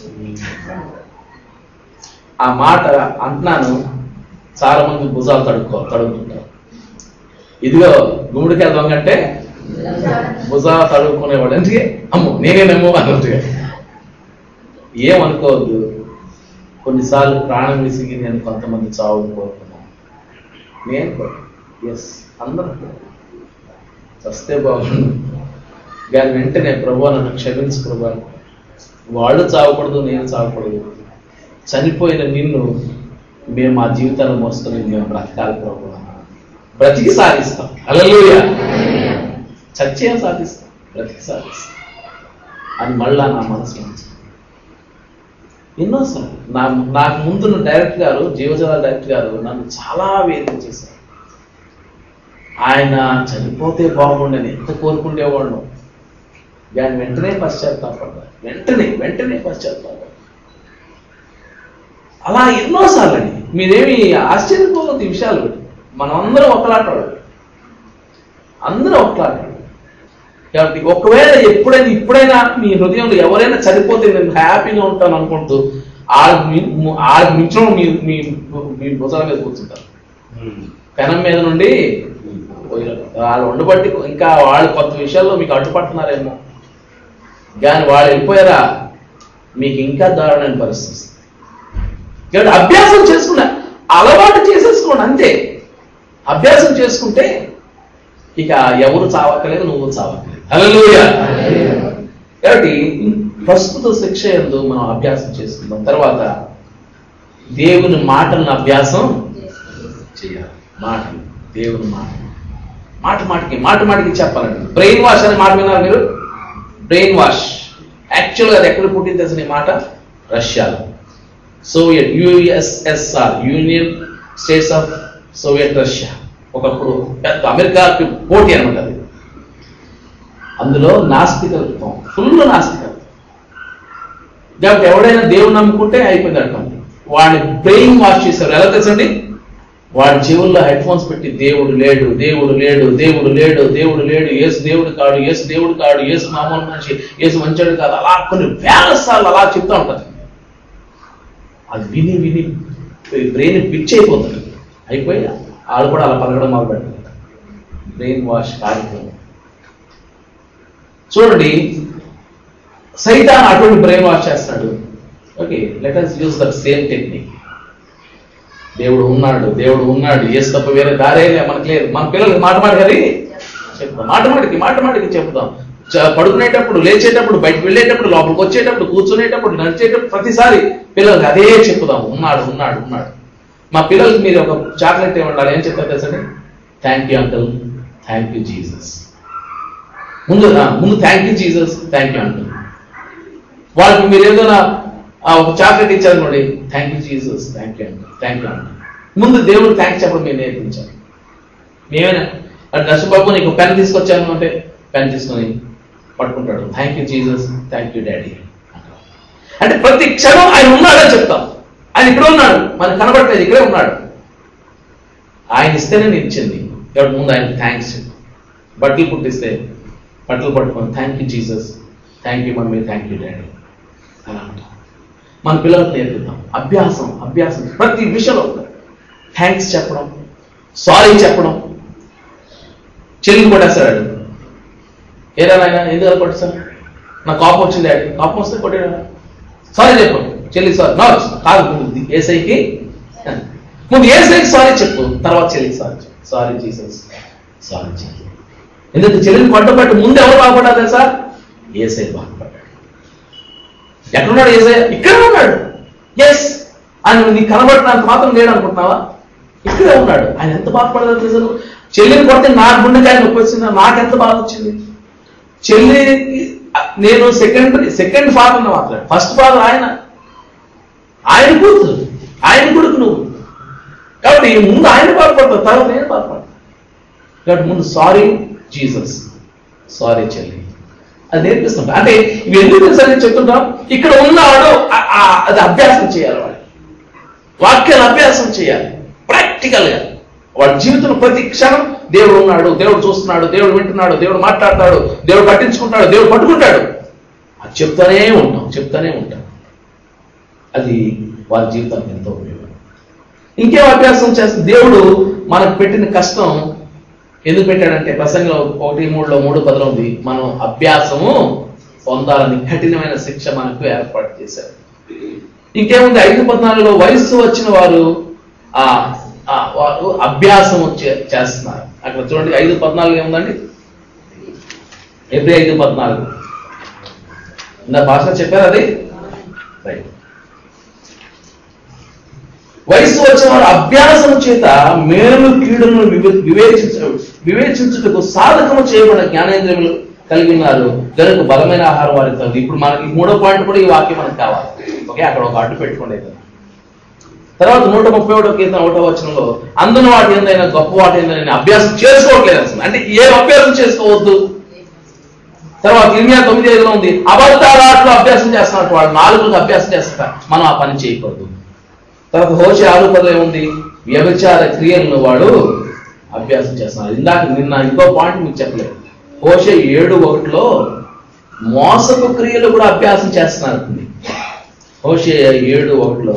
ఆ మాట అంటున్నాను. చాలా మంది భుజాలు తడుక్కో తడుగుతుంటారు. ఇదిగో గుమ్మడికాయ దొంగ అంటే భుజాలు తడుక్కునేవాడు. ఎందుకే? అమ్మో నేనేనేమో అన్నట్టుగా. ఏమనుకోవద్దు. కొన్నిసార్లు ప్రాణం విసిగి నేను కొంతమంది చావుని కోరుకున్నాను. నేను ఎస్ అందరూ చస్తే బాగుండు కానీ వెంటనే ప్రభు నన్ను క్షమించు ప్రభు, వాళ్ళు చావకూడదు నేను చావకూడదు, చనిపోయిన నిన్ను మేము మా జీవితాన్ని మోసుకొని మేము బ్రతకాలి ప్రభు, బ్రతికి సాధిస్తాం. హల్లెలూయా. చచ్చే సాధిస్తాం, బ్రతికి సాధిస్తాం అని మళ్ళా నా మనసు నుంచి ఎన్నోసార్లు నా నాకు ముందున్న డైరెక్టర్ గారు, జీవజాల డైరెక్టర్ గారు నన్ను చాలా వేదిక చేశారు. ఆయన చనిపోతే బాగుండని ఎంత కోరుకుండేవాడు. దాని వెంటనే పశ్చాత్తాపడ్డారు. వెంటనే వెంటనే పశ్చాత్తాపడ్డారు. అలా ఎన్నోసార్లు అండి. మీరేమి ఆశ్చర్యపోతుంది ఈ విషయాలు. మనం అందరం ఒకలాటాడు, అందరం ఒకలాటాడు. కాబట్టి ఒకవేళ ఎప్పుడైనా ఇప్పుడైనా మీ హృదయంలో ఎవరైనా చనిపోతే నేను హ్యాపీగా ఉంటాను అనుకుంటూ ఆ ఆ మించిన మీ మీ భుజాల మీద కూర్చుంటారు. పెనం మీద నుండి వాళ్ళు ఉండబట్టి ఇంకా వాళ్ళు కొత్త విషయాల్లో మీకు అడ్డుపడుతున్నారేమో, కానీ వాళ్ళు వెళ్ళిపోయారా మీకు ఇంకా దారుణమైన పరిస్థితి. కాబట్టి అభ్యాసం చేసుకున్నా అలవాటు చేసేసుకోండి అంతే. అభ్యాసం చేసుకుంటే ఇక ఎవరు చావక్కలేదు, నువ్వు చావక్కలేదు. హల్లెలూయా. కాబట్టి ప్రస్తుత శిక్ష యందు మనం అభ్యాసం చేసుకుందాం. తర్వాత దేవుని మాటలను అభ్యాసం చేయాలి. మాటలు, దేవుని మాట మాట మాటకి మాట మాటకి చెప్పాలండి. బ్రెయిన్ వాష్ అనే మాట విన్నారు మీరు? బ్రెయిన్ వాష్ యాక్చువల్గా అది ఎక్కడ పుట్టింది అసలు ఈ మాట? రష్యాలో. Soviet USSR union states of Soviet Russia ఒకప్పుడు పెద్ద అమెరికాకి పోటీ అనమాట అది. అందులో నాస్తికత్వం, ఫుల్ నాస్తికత్వం. కాబట్టి ఎవడైనా దేవుడు నమ్ముకుంటే అయిపోయింది అర్థం. వాడిని బ్రెయిన్ వాష్ చేశారు. ఎలా తెలుసండి? వాడి చెవుల్లో హెడ్ ఫోన్స్ పెట్టి దేవుడు లేడు, దేవుడు లేడు, దేవుడు లేడు, దేవుడు లేడు, ఏసు దేవుడు కాడు, ఏసు దేవుడు కాడు, ఏసు మామూలు మనిషి, ఏసు మంచోడు కాదు, అలా కొన్ని వేల సార్లు అలా చెప్తా ఉంటారు. అది విని విని బ్రెయిన్ పిచ్ అయిపోతుంది. అయిపోయి వాళ్ళు కూడా అలా పలకడం మొదలు పెడతారు. బ్రెయిన్ వాష్ కార్యక్రమం చూడండి. సైతాన్ అటువంటి బ్రెయిన్ వాష్ చేస్తాడు. Okay, let us use that same technique. దేవుడు ఉన్నాడు, దేవుడు ఉన్నాడు, ఏసు తప్ప వేరే దారే మనకు లేదు. మన పిల్లలకి మాట మాట కదా చెప్తాం, మాట మాటికి మాట మాటికి చెప్తాం. పడుకునేటప్పుడు, లేచేటప్పుడు, బయటకు వెళ్ళేటప్పుడు, లోపలికి వచ్చేటప్పుడు, కూర్చునేటప్పుడు, నడిచేటప్పుడు ప్రతిసారి పిల్లలకి అదే చెప్తాం, ఉన్నాడు ఉన్నాడు ఉన్నాడు. మా పిల్లలకి మీరు ఒక చాక్లెట్ ఏమంటారు, ఏం చెప్తారు తెలుసండి? Thank you uncle, thank you Jesus. ముందు ముందు thank you Jesus, thank you uncle. వాళ్ళకి మీరు ఏదైనా ఒక చాక్లెట్ ఇచ్చారనుకోండి, thank you Jesus, thank you uncle, thank you uncle. ముందు దేవుడు థ్యాంక్స్ చెప్పడం మీరు నేర్పించాలి. మేమైనా నర్సుబాబు నీకు పెన్ తీసుకొచ్చాను అంటే పెన్ తీసుకొని పట్టుకుంటాడు, thank you Jesus, thank you daddy. అంటే ప్రతి క్షణం ఆయన ఉన్నాడని చెప్తాం. ఆయన ఇక్కడ ఉన్నాడు, మనకు కనబడలేదు, ఇక్కడే ఉన్నాడు. ఆయన ఇస్తేనే నేను ఇచ్చింది. ఎవరి ముందు ఆయన థ్యాంక్స్. బట్టలు పుట్టిస్తే బట్టలు పట్టుకొని thank you Jesus, thank you mummy, thank you daddy అలా అంటాం. మన పిల్లలకు నేర్పుతాం. అభ్యాసం అభ్యాసం ప్రతి విషయంలో థ్యాంక్స్ చెప్పడం, సారీ చెప్పడం. చెల్లికి కొట్టేస్తాడు, ఏరా నాయన ఎందుకు అలా కొట్టేస్తాడు? నాకు కోపం వచ్చింది డాడీ. కోపం వస్తే కొట్టాడు, సారీ చెప్పండి చెల్లి, సారీ నా కాదు, ముందు ఏసైకి ముందు ఏసైకి సారీ చెప్పు, తర్వాత చెల్లికి సారీ చెప్పు. సారీ జీసస్, సారీ చెల్లి. ఎందుకు చెల్లిని కొట్టబట్టి ముందు ఎవరు బాగుపడ్డారు తెలుసా? ఏసై బాగుపడ్డాడు. ఎక్కడున్నాడు ఏసై? ఇక్కడే ఉన్నాడు. ఎస్, ఆయన నీకు కనబడినంత మాత్రం లేడు అనుకుంటున్నావా? ఇక్కడే ఉన్నాడు. ఆయన ఎంత బాధపడతాడు తెలుసు? చెల్లిని కొడితే నా గుండెకాయ నొప్పి వచ్చిందా? నాకెంత బాధ వచ్చింది. చెల్లి నేను సెకండ్ సెకండ్ ఫాదర్ మాట్లాడు, ఫస్ట్ ఫాదర్ ఆయన, ఆయన కూతురు, ఆయన కొడుకు నువ్వు. కాబట్టి ముందు ఆయన బాధపడతావు, తర్వాత నేను బాధపడతాను. కాబట్టి ముందు సారీ జీసస్, సారీ చెల్లి, అది నేర్పిస్తుంటా. అంటే ఇవి ఎందుకు తెలుసని చెప్తుంటాం? ఇక్కడ ఉన్నాడు, అది అభ్యాసం చేయాలి. వాడు వాక్యాలు అభ్యాసం చేయాలి ప్రాక్టికల్ గా. వాడి జీవితంలో ప్రతి క్షణం దేవుడు ఉన్నాడు, దేవుడు చూస్తున్నాడు, దేవుడు వింటున్నాడు, దేవుడు మాట్లాడతాడు, దేవుడు పట్టించుకుంటాడు, దేవుడు పట్టుకుంటాడు. అది చెప్తానే ఉంటాం చెప్తానే ఉంటాం అది వారి జీవితానికి ఎంతో ఉపయోగం. ఇంకేం అభ్యాసం చేస్తే దేవుడు మనకు పెట్టిన కష్టం ఎందుకు పెట్టాడంటే, ప్రసంగంలో ఒకటి మూడులో మూడు పదిలో ఉంది, మనం అభ్యాసము పొందాలని కఠినమైన శిక్ష మనకు ఏర్పాటు చేశారు. ఇంకేముంది, ఐదు పద్నాలుగులో వయస్సు వచ్చిన వారు ఆ వారు అభ్యాసం చేస్తున్నారు. అక్కడ చూడండి, ఐదు పద్నాలుగు ఏముందండి? ఎప్పుడు ఐదు పద్నాలుగు ఇందా భాష చెప్పారు అది రైట్. వయసు వచ్చిన వారు అభ్యాసం చేత మేలు కీడులను వివేచించ వివేచించుటకు సాధకము చేయబడిన జ్ఞానేంద్రియములు కలిగి ఉన్నారు, గనుక బలమైన ఆహారం వారికి. ఇప్పుడు మనకి మూడో పాయింట్ కూడా ఈ వాక్యం మనకు కావాలి. ఓకే, అక్కడ ఒక అడ్డు పెట్టుకోండి. తర్వాత నూట ముప్పై ఒకటో కీర్తన ఒకటో వచనంలో, అందున వాటి ఏందైనా గొప్ప వాటి ఏందైనా అభ్యాసం చేసుకోవట్లేదు అసలు. అంటే ఏ అభ్యాసం చేసుకోవద్దు. తర్వాత ఇర్మియా తొమ్మిది ఐదులో ఉంది, అబద్ధాల ఆటలు అభ్యాసం చేస్తున్నట్టు వాళ్ళు నాలుగులకు అభ్యాసం చేస్తారు, మనం ఆ పని చేయకూడదు. తర్వాత హోషే ఆరు పదిలో ఏముంది, వ్యభిచార క్రియలను వాడు అభ్యాసం చేస్తున్నారు. ఇందాక నిన్న ఇంకో పాయింట్ మీకు చెప్పలేదు. హోషే ఏడు ఒకటిలో మోసపు క్రియలు కూడా అభ్యాసం చేస్తున్నారు. హోషే ఏడు ఒకటిలో,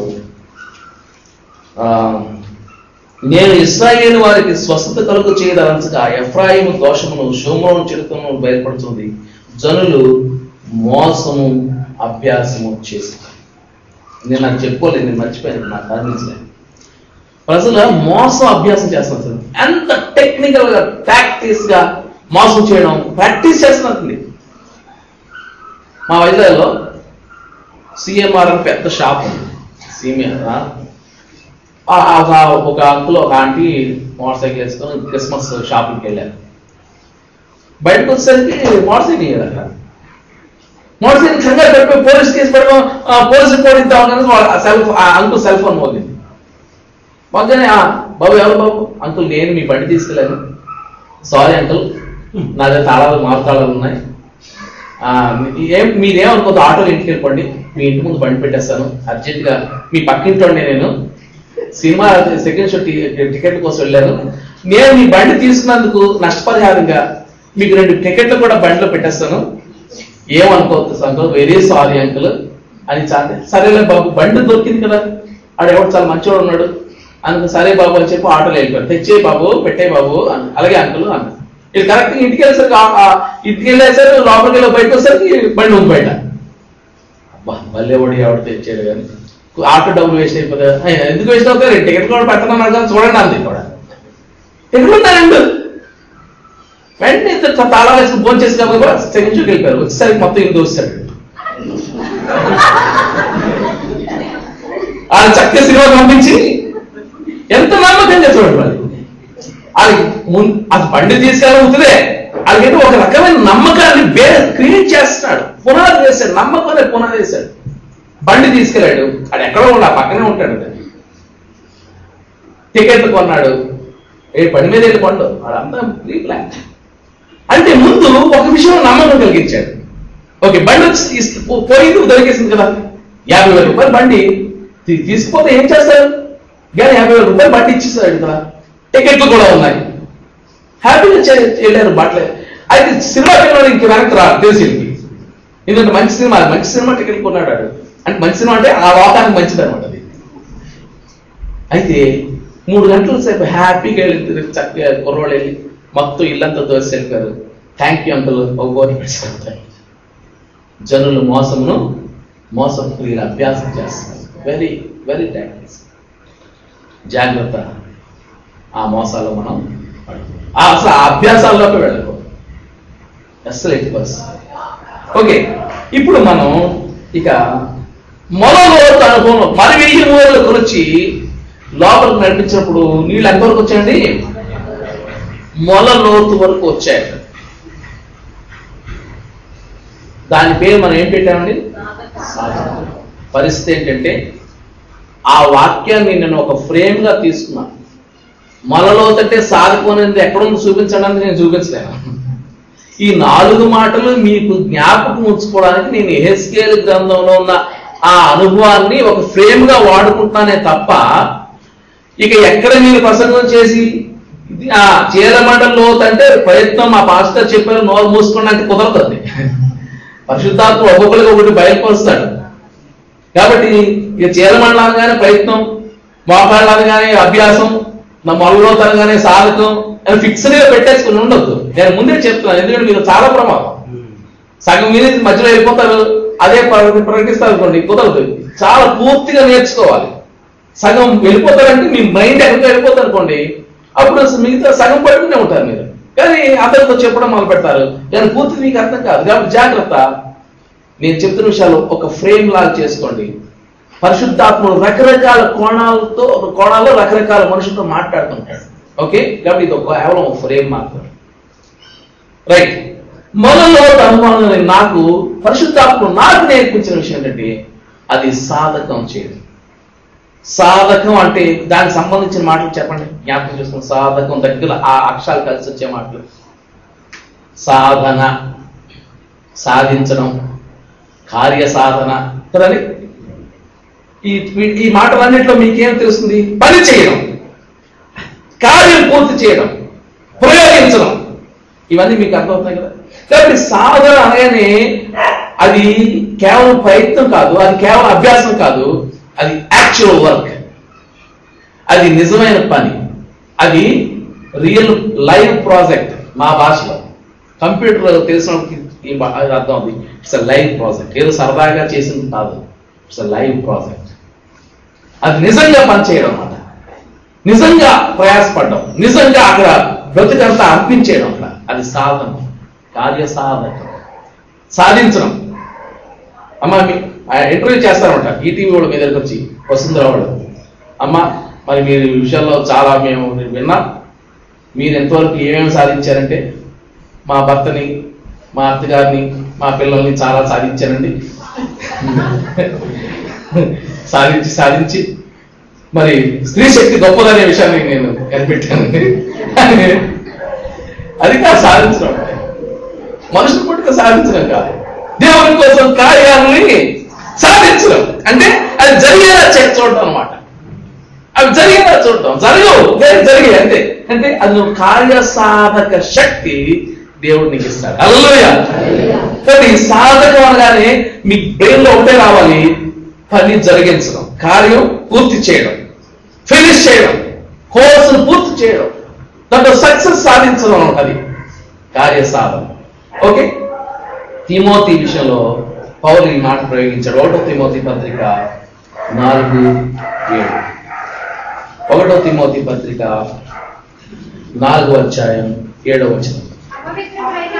నేను ఇశ్రాయేలు వారికి స్వస్థత కలుగు చేయదలంచగా ఎఫ్రాయిము దోషమును షోమ్రోను చెడుతను బయలుపడుతుంది, జనులు మోసము అభ్యాసము చేస్తారు. నేను నాకు చెప్పుకోలేదు, నేను మర్చిపోయాను, నాకు అందించలేదు. ప్రజలు మోసం అభ్యాసం చేస్తున్నారు. ఎంత టెక్నికల్ గా ప్రాక్టీస్ గా మోసం చేయడం ప్రాక్టీస్ చేస్తున్నట్టుంది. మా వైజాగ్లో సిఎంఆర్ అని పెద్ద షాప్ ఉంది. సిఎంఆర్ ఒక అంకుల్ ఒక ఆంటీ మోటార్ సైకిల్ వేసుకొని క్రిస్మస్ షాపింగ్కి వెళ్ళారు. బయటకు వచ్చేసరికి మోటార్ సైకిల్ అక్కడ మోటార్ సైకిల్ కంగారు పెట్టుకుని పోలీస్ కేసు పెడతాం, పోలీస్ రిపోర్ట్ ఇద్దామని సెల్ అంకుల్ సెల్ ఫోన్ మోగింది. మొగ్గనే బాబు ఎవరు బాబు? అంకుల్ నేను మీ బండి తీసుకెళ్ళాను. సారీ అంకుల్, నా దగ్గర తాళాలు మారు తాళాలు ఉన్నాయి, ఏం మీరేమనుకోద్దు, ఆటోలో ఇంటికి వెళ్ళిపోండి, మీ ఇంటి ముందు బండి పెట్టేస్తాను అర్జెంట్గా, మీ పక్కింటోండి నేను సినిమా సెకండ్ షో టికెట్ కోసం వెళ్ళాను, నేను మీ బండి తీసుకున్నందుకు నష్టపరిహారంగా మీకు రెండు టికెట్లు కూడా బండిలో పెట్టేస్తాను, ఏమనుకోవద్దు అంకుల్, వెరీ సారీ అంకుల్ అని. చాలా సరేలే బాబు, బండి దొరికింది కదా, ఆడు ఎవరు చాలా మంచివాడు ఉన్నాడు అందుకు సరే బాబు అని చెప్పి ఆటోలో వెళ్ళిపోయారు. తెచ్చే బాబు, పెట్టే బాబు అన్న. అలాగే అంకుల్ అన్న. ఇది కరెక్ట్ ఇంటికి వెళ్ళేసరికి ఇంటికి వెళ్ళేసరికి లోపలికి వెళ్ళి బయటకు వచ్చేసరికి బండి ఉంది బయట. అబ్బా మళ్ళీ వాడు ఎవడు తెచ్చాడు కానీ ఆటో డబ్బులు వేస్ట్ అయిపోతుంది. ఎందుకు వేస్ట్ అవుతారు? టికెట్ కూడా పెట్టమన్నారు కదా చూడండి అంది కూడా టికెట్ ఉందా రెండు. వెంటనే తాళాలు వేసుకుని ఫోన్ చేసి కాబట్టి సెకండ్ షోకి వెళ్ళిపోయారు. వచ్చేసరికి మొత్తం ఇంటి దోస్తాడు. ఆ చక్కగా సినిమా పంపించి ఎంత నమ్మకంగా చూడండి మరి. వాళ్ళకి ముందు అది బండి తీసుకెళ్ళవుతుందే, వాళ్ళకి ఒక రకమైన నమ్మకాన్ని వేరే క్రియేట్ చేస్తున్నాడు. పునాది వేశాడు, నమ్మకం అనే పునాది వేశాడు. బండి తీసుకెళ్ళాడు, అది ఎక్కడో ఉండ పక్కనే ఉంటాడు. టికెట్లు కొన్నాడు, ఏ బండి మీద వెళ్ళి కొండు, వాడంతా ప్రీ ప్లాన్. అంటే ముందు ఒక విషయం నమ్మకం కలిగించాడు. ఓకే, బండి వచ్చి పోయింది, దొరికేసింది కదా, యాభై వేల రూపాయలు బండి తీసుకుపోతే ఏం చేస్తారు? కానీ యాభై వేల రూపాయలు బండి ఇచ్చేస్తాడు కదా, టికెట్లు కూడా ఉన్నాయి, హ్యాపీగా వెళ్ళారు. బట్టలే అయితే సినిమా వెళ్ళాడు, ఇంక వెనక్కి రా దేశీయులకి. ఎందుకంటే మంచి సినిమా, మంచి సినిమా టికెట్ కొన్నాడు. అంటే మంచి సినిమా అంటే ఆ లోకానికి మంచిది అనమాట అది. అయితే మూడు గంటల సేపు హ్యాపీగా వెళ్ళి చక్కగా కుర్రోళ్ళు వెళ్ళి మొత్తం ఇల్లంతా దోసి వెళ్ళిపోయారు. థ్యాంక్ యూ అంకుల్ ఒక్కోటి పెడతారు. జనులు మోసమును మోసం క్రియలు అభ్యాసం చేస్తున్నారు. Very very thanks. జాగ్రత్త, ఆ మోసాల్లో మనం అసలు ఆ అభ్యాసాల్లోకి వెళ్ళకూడదు అసలు ఎట్టి పరిస్థితి. ఓకే, ఇప్పుడు మనం ఇక మొలలోతు అనుభవం మరి వెయ్యి మూలలు కొలిచి లోపలికి నడిపించినప్పుడు నీళ్ళు ఎంతవరకు వచ్చాయండి? మొల లోతు వరకు వచ్చాయి. దాని పేరు మనం ఏం పెట్టామండి? పరిస్థితి ఏంటంటే ఆ వాక్యాన్ని నేను ఒక ఫ్రేమ్ గా తీసుకున్నాను. మొలలోతు అంటే సాధకునేది ఎక్కడుందో చూపించడానికి నేను చూపించలేను. ఈ నాలుగు మాటలు మీకు జ్ఞాపకం ఉంచుకోవడానికి నేను యెహెజ్కేలు గ్రంథంలో ఉన్న ఆ అనుభవాన్ని ఒక ఫ్రేమ్ గా వాడుకుంటున్నానే తప్ప ఇక ఎక్కడ మీరు ప్రసంగం చేసి ఆ చీలమండల లోతు అంటే ప్రయత్నం మా పాస్టర్ చెప్పారు నోరు మూసుకోండి అంటే కుదరదండి. పరిశుద్ధాత్మ ఒక్కొక్కరికి ఒకటి బయలుపరుస్తాడు. కాబట్టి ఇక చీలమండలం అనగానే ప్రయత్నం, మోకాళ్ళు అనగానే అభ్యాసం, నా మొలలోతు అనగానే సాధకం అని ఫిక్స్డ్ గా పెట్టేసుకుని ఉండొద్దు. నేను ముందే చెప్తున్నాను, ఎందుకంటే మీరు చాలా ప్రమాదం. సగం మీద మధ్యలో వెళ్ళిపోతారు, అదే ప్రకటిస్తారు అనుకోండి, కుదరదు. చాలా పూర్తిగా నేర్చుకోవాలి. సగం వెళ్ళిపోతారంటే మీ మైండ్ ఎక్కడికి వెళ్ళిపోతారు అనుకోండి, అప్పుడు మిగతా సగం పట్టుకునే ఉంటారు మీరు. కానీ అందరితో చెప్పడం మొదలు పెడతారు, కానీ పూర్తి మీకు అర్థం కాదు. కాబట్టి జాగ్రత్త. నేను చెప్తున్న విషయాలు ఒక ఫ్రేమ్ లాగా చేసుకోండి. పరిశుద్ధాత్ముడు రకరకాల కోణాలతో కోణాల్లో రకరకాల మనుషులతో మాట్లాడుతుంటాడు. ఓకే, కాబట్టి ఇది ఒక కేవలం ఒక ఫ్రేమ్ మాత్రం. రైట్. మొలలో అనుమానం నాకు పరిశుద్ధాత్ముడు నాకు నేర్పించిన విషయం ఏంటంటే అది సాధకం చేయడం. సాధకం అంటే దానికి సంబంధించిన మాటలు చెప్పండి, జ్ఞాపకం చేసుకుని. సాధకం దగ్గర ఆ అక్షరాలు కలిసి వచ్చే మాటలు. సాధన, సాధించడం, కార్య సాధన కదండి. ఈ ఈ మాటలన్నింటిలో మీకేం తెలుస్తుంది? పని చేయడం, కార్యం పూర్తి చేయడం, ప్రయోగించడం, ఇవన్నీ మీకు అర్థమవుతాయి కదా. కాబట్టి సాధన అనగానే అది కేవలం ప్రయత్నం కాదు, అది కేవలం అభ్యాసం కాదు, అది యాక్చువల్ వర్క్, అది నిజమైన పని, అది రియల్ లైవ్ ప్రాజెక్ట్. మా భాషలో కంప్యూటర్ తెలిసిన అర్థం అవుతుంది. It's a live project. ఏదో సరదాగా చేసింది కాదు, ఇట్స్ అ లైవ్ ప్రాజెక్ట్. అది నిజంగా పనిచేయడం అన్నమాట, నిజంగా ప్రయాసపడడం, నిజంగా అక్కడ బ్రతుకంతా అర్పించేయడం. అక్కడ అది సాధన, కార్య సాధన, సాధించడం. అమ్మ ఇంటర్వ్యూ చేస్తారన్నమాట ఈటీవీ వాళ్ళు మీ దగ్గరికి వచ్చి, వసుంధర వాళ్ళు, అమ్మ మరి మీరు ఈ విషయాల్లో చాలా మేము విన్నాం, మీరు ఎంతవరకు ఏమేమి సాధించారంటే మా భర్తని, మా అత్తగారిని, మా పిల్లల్ని చాలా సాధించారండి, సాధించి సాధించి మరి స్త్రీ శక్తి గొప్పదనే విషయాన్ని నేను కనిపెట్టానండి. అది కాదు సాధించడం, మనుషులు పుట్టుక సాధించడం కాదు, దేవుని కోసం కార్యాలని సాధించడం. అంటే అది జరిగేలా చూడటం అనమాట. అవి జరిగేలా చూడటం, జరగవు లేదు జరిగే అంతే. అంటే అది నువ్వు కార్య సాధక శక్తి దేవుడు నీకు ఇస్తాడు. హల్లెలూయా. కానీ సాధకం అనగానే మీ బ్రెయిన్ లో ఒకటే రావాలి, పని జరిగించడం, కార్యం పూర్తి చేయడం, ఫినిష్ చేయడం, కోర్సును పూర్తి చేయడం, దాంట్లో సక్సెస్ సాధించడం, అది కార్య సాధన. ఓకే, తిమోతి విషయంలో పౌలు ఈ మాట ప్రయోగించాడు. ఒకటో తిమోతి పత్రిక నాలుగు ఏడు ఒకటో తిమోతి పత్రిక నాలుగో అధ్యాయం ఏడవ వచనం. అపవిత్రుడైన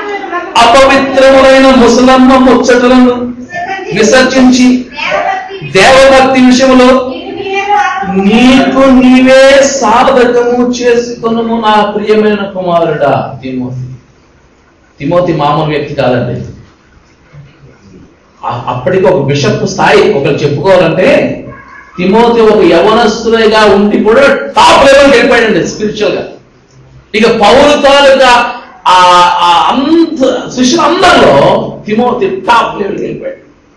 అపవిత్రములైన ముసలమ్మ ముచ్చటలను విసర్జించి దేవభక్తి విషయంలో నీకు నీవే సాధకము చేసుకొనుము నా ప్రియమైన కుమారుడా. తిమోతి తిమోతి మామూలు వ్యక్తి కాదండి. అప్పటికి ఒక బిషప్ స్థాయి ఒకరు చెప్పుకోవాలంటే తిమోతి ఒక యవనస్తుడిగా ఉండి కూడా టాప్ లెవెల్కి వెళ్ళిపోయాడండి స్పిరిచువల్ గా. ఇక పౌలు తాలూకా అంత శిష్యులందరిలో తిమోతి టాప్ లెవెల్కి వెళ్ళిపోయాడు.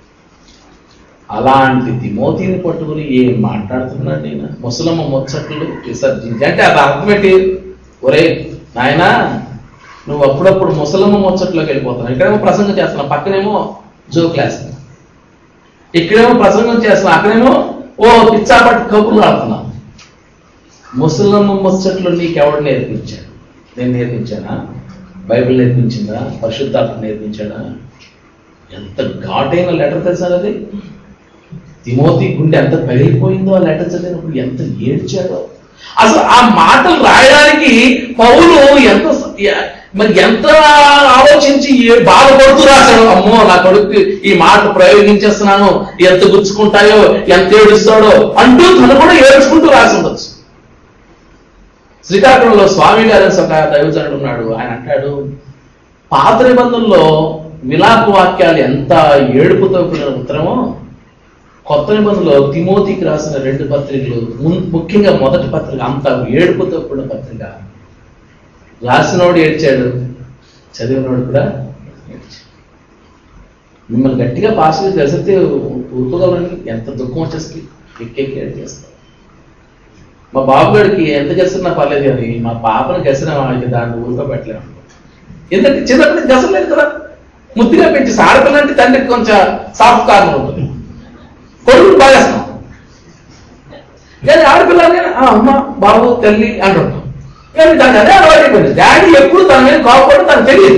అలాంటి తిమోతిని పట్టుకుని ఏం మాట్లాడుతున్నాడు నేను? ముసలమ్మ ముచ్చట్లు విసర్జించి అంటే అది అర్థమేంటి? ఒరే నాయనా, నువ్వు అప్పుడప్పుడు ముసలమ్మ ముచ్చట్లోకి వెళ్ళిపోతున్నావు. ఇక్కడేమో ప్రసంగం చేస్తున్నావు, పక్కనేమో జో క్లాస్, ఇక్కడేమో ప్రసంగం చేస్తున్నావు, అక్కడేమో ఓ పిచ్చాపట్టి కబుర్లు ఆడుతున్నావు. ముసలమ్మ ముచ్చట్లు నీకెవడు నేర్పించాడు? నేను నేర్పించానా? బైబిల్ నేర్పించిందా? పరిశుద్ధాత్మ నేర్పించాడా? ఎంత ఘాటైన లెటర్ తెలుసా అది. తిమోతి గుండె ఎంత పగిలిపోయిందో ఆ లెటర్ చదివినప్పుడు, ఎంత ఏడ్చాడో. అసలు ఆ మాటలు రాయడానికి పౌలు ఎంత మరి ఎంత ఆలోచించి బాధపడుతూ రాశాడు. అమ్మో నా కొడుకు ఈ మాట ప్రయోగించేస్తున్నాను, ఎంత గుచ్చుకుంటాయో, ఎంత ఏడుస్తాడో అంటూ తను కూడా ఏడ్చుకుంటూ రాసి ఉండొచ్చు. శ్రీకాకుళంలో స్వామి గారి ఒక దైవజనుడు ఉన్నాడు. ఆయన అంటాడు, పాత నిబంధనలో విలాప వాక్యాలు ఎంత ఏడుపుతో కూడిన ఉత్తరమో, కొత్త నిబంధనలో తిమోతికి రాసిన రెండు పత్రికలు, ముఖ్యంగా మొదటి పత్రిక అంత ఏడుపుతో కూడిన పత్రిక. రాసినోడు ఏడ్చాడు, చదివినోడు కూడా ఏడ్చాడు. మిమ్మల్ని గట్టిగా పాస్గా గసితే ఊరుకోగలని ఎంత దుఃఖం వచ్చేసి ఎక్కెక్కి ఏడు చేస్తారు. మా బాబు గడికి ఎంత గసినా పర్లేదు కానీ మా పాపను గసిన వాళ్ళకి దాన్ని ఊరుకోబెట్టలేము. ఎందుకంటే చిన్నప్పటి గసలేదు కదా, ముద్దుగా పెంచి ఆడపిల్లంటే తండ్రికి కొంచెం సాఫ్ట్ కార్నర్ ఉంటుంది, కొడుకుని బాగేస్తాం. కానీ ఆడపిల్లని అమ్మ బాబు తల్లి అంటుంటాం. కానీ దాన్ని అదే అలవాటైపోయింది. డాడీ ఎప్పుడు తన మీద కోపడడం తనకు తెలియదు,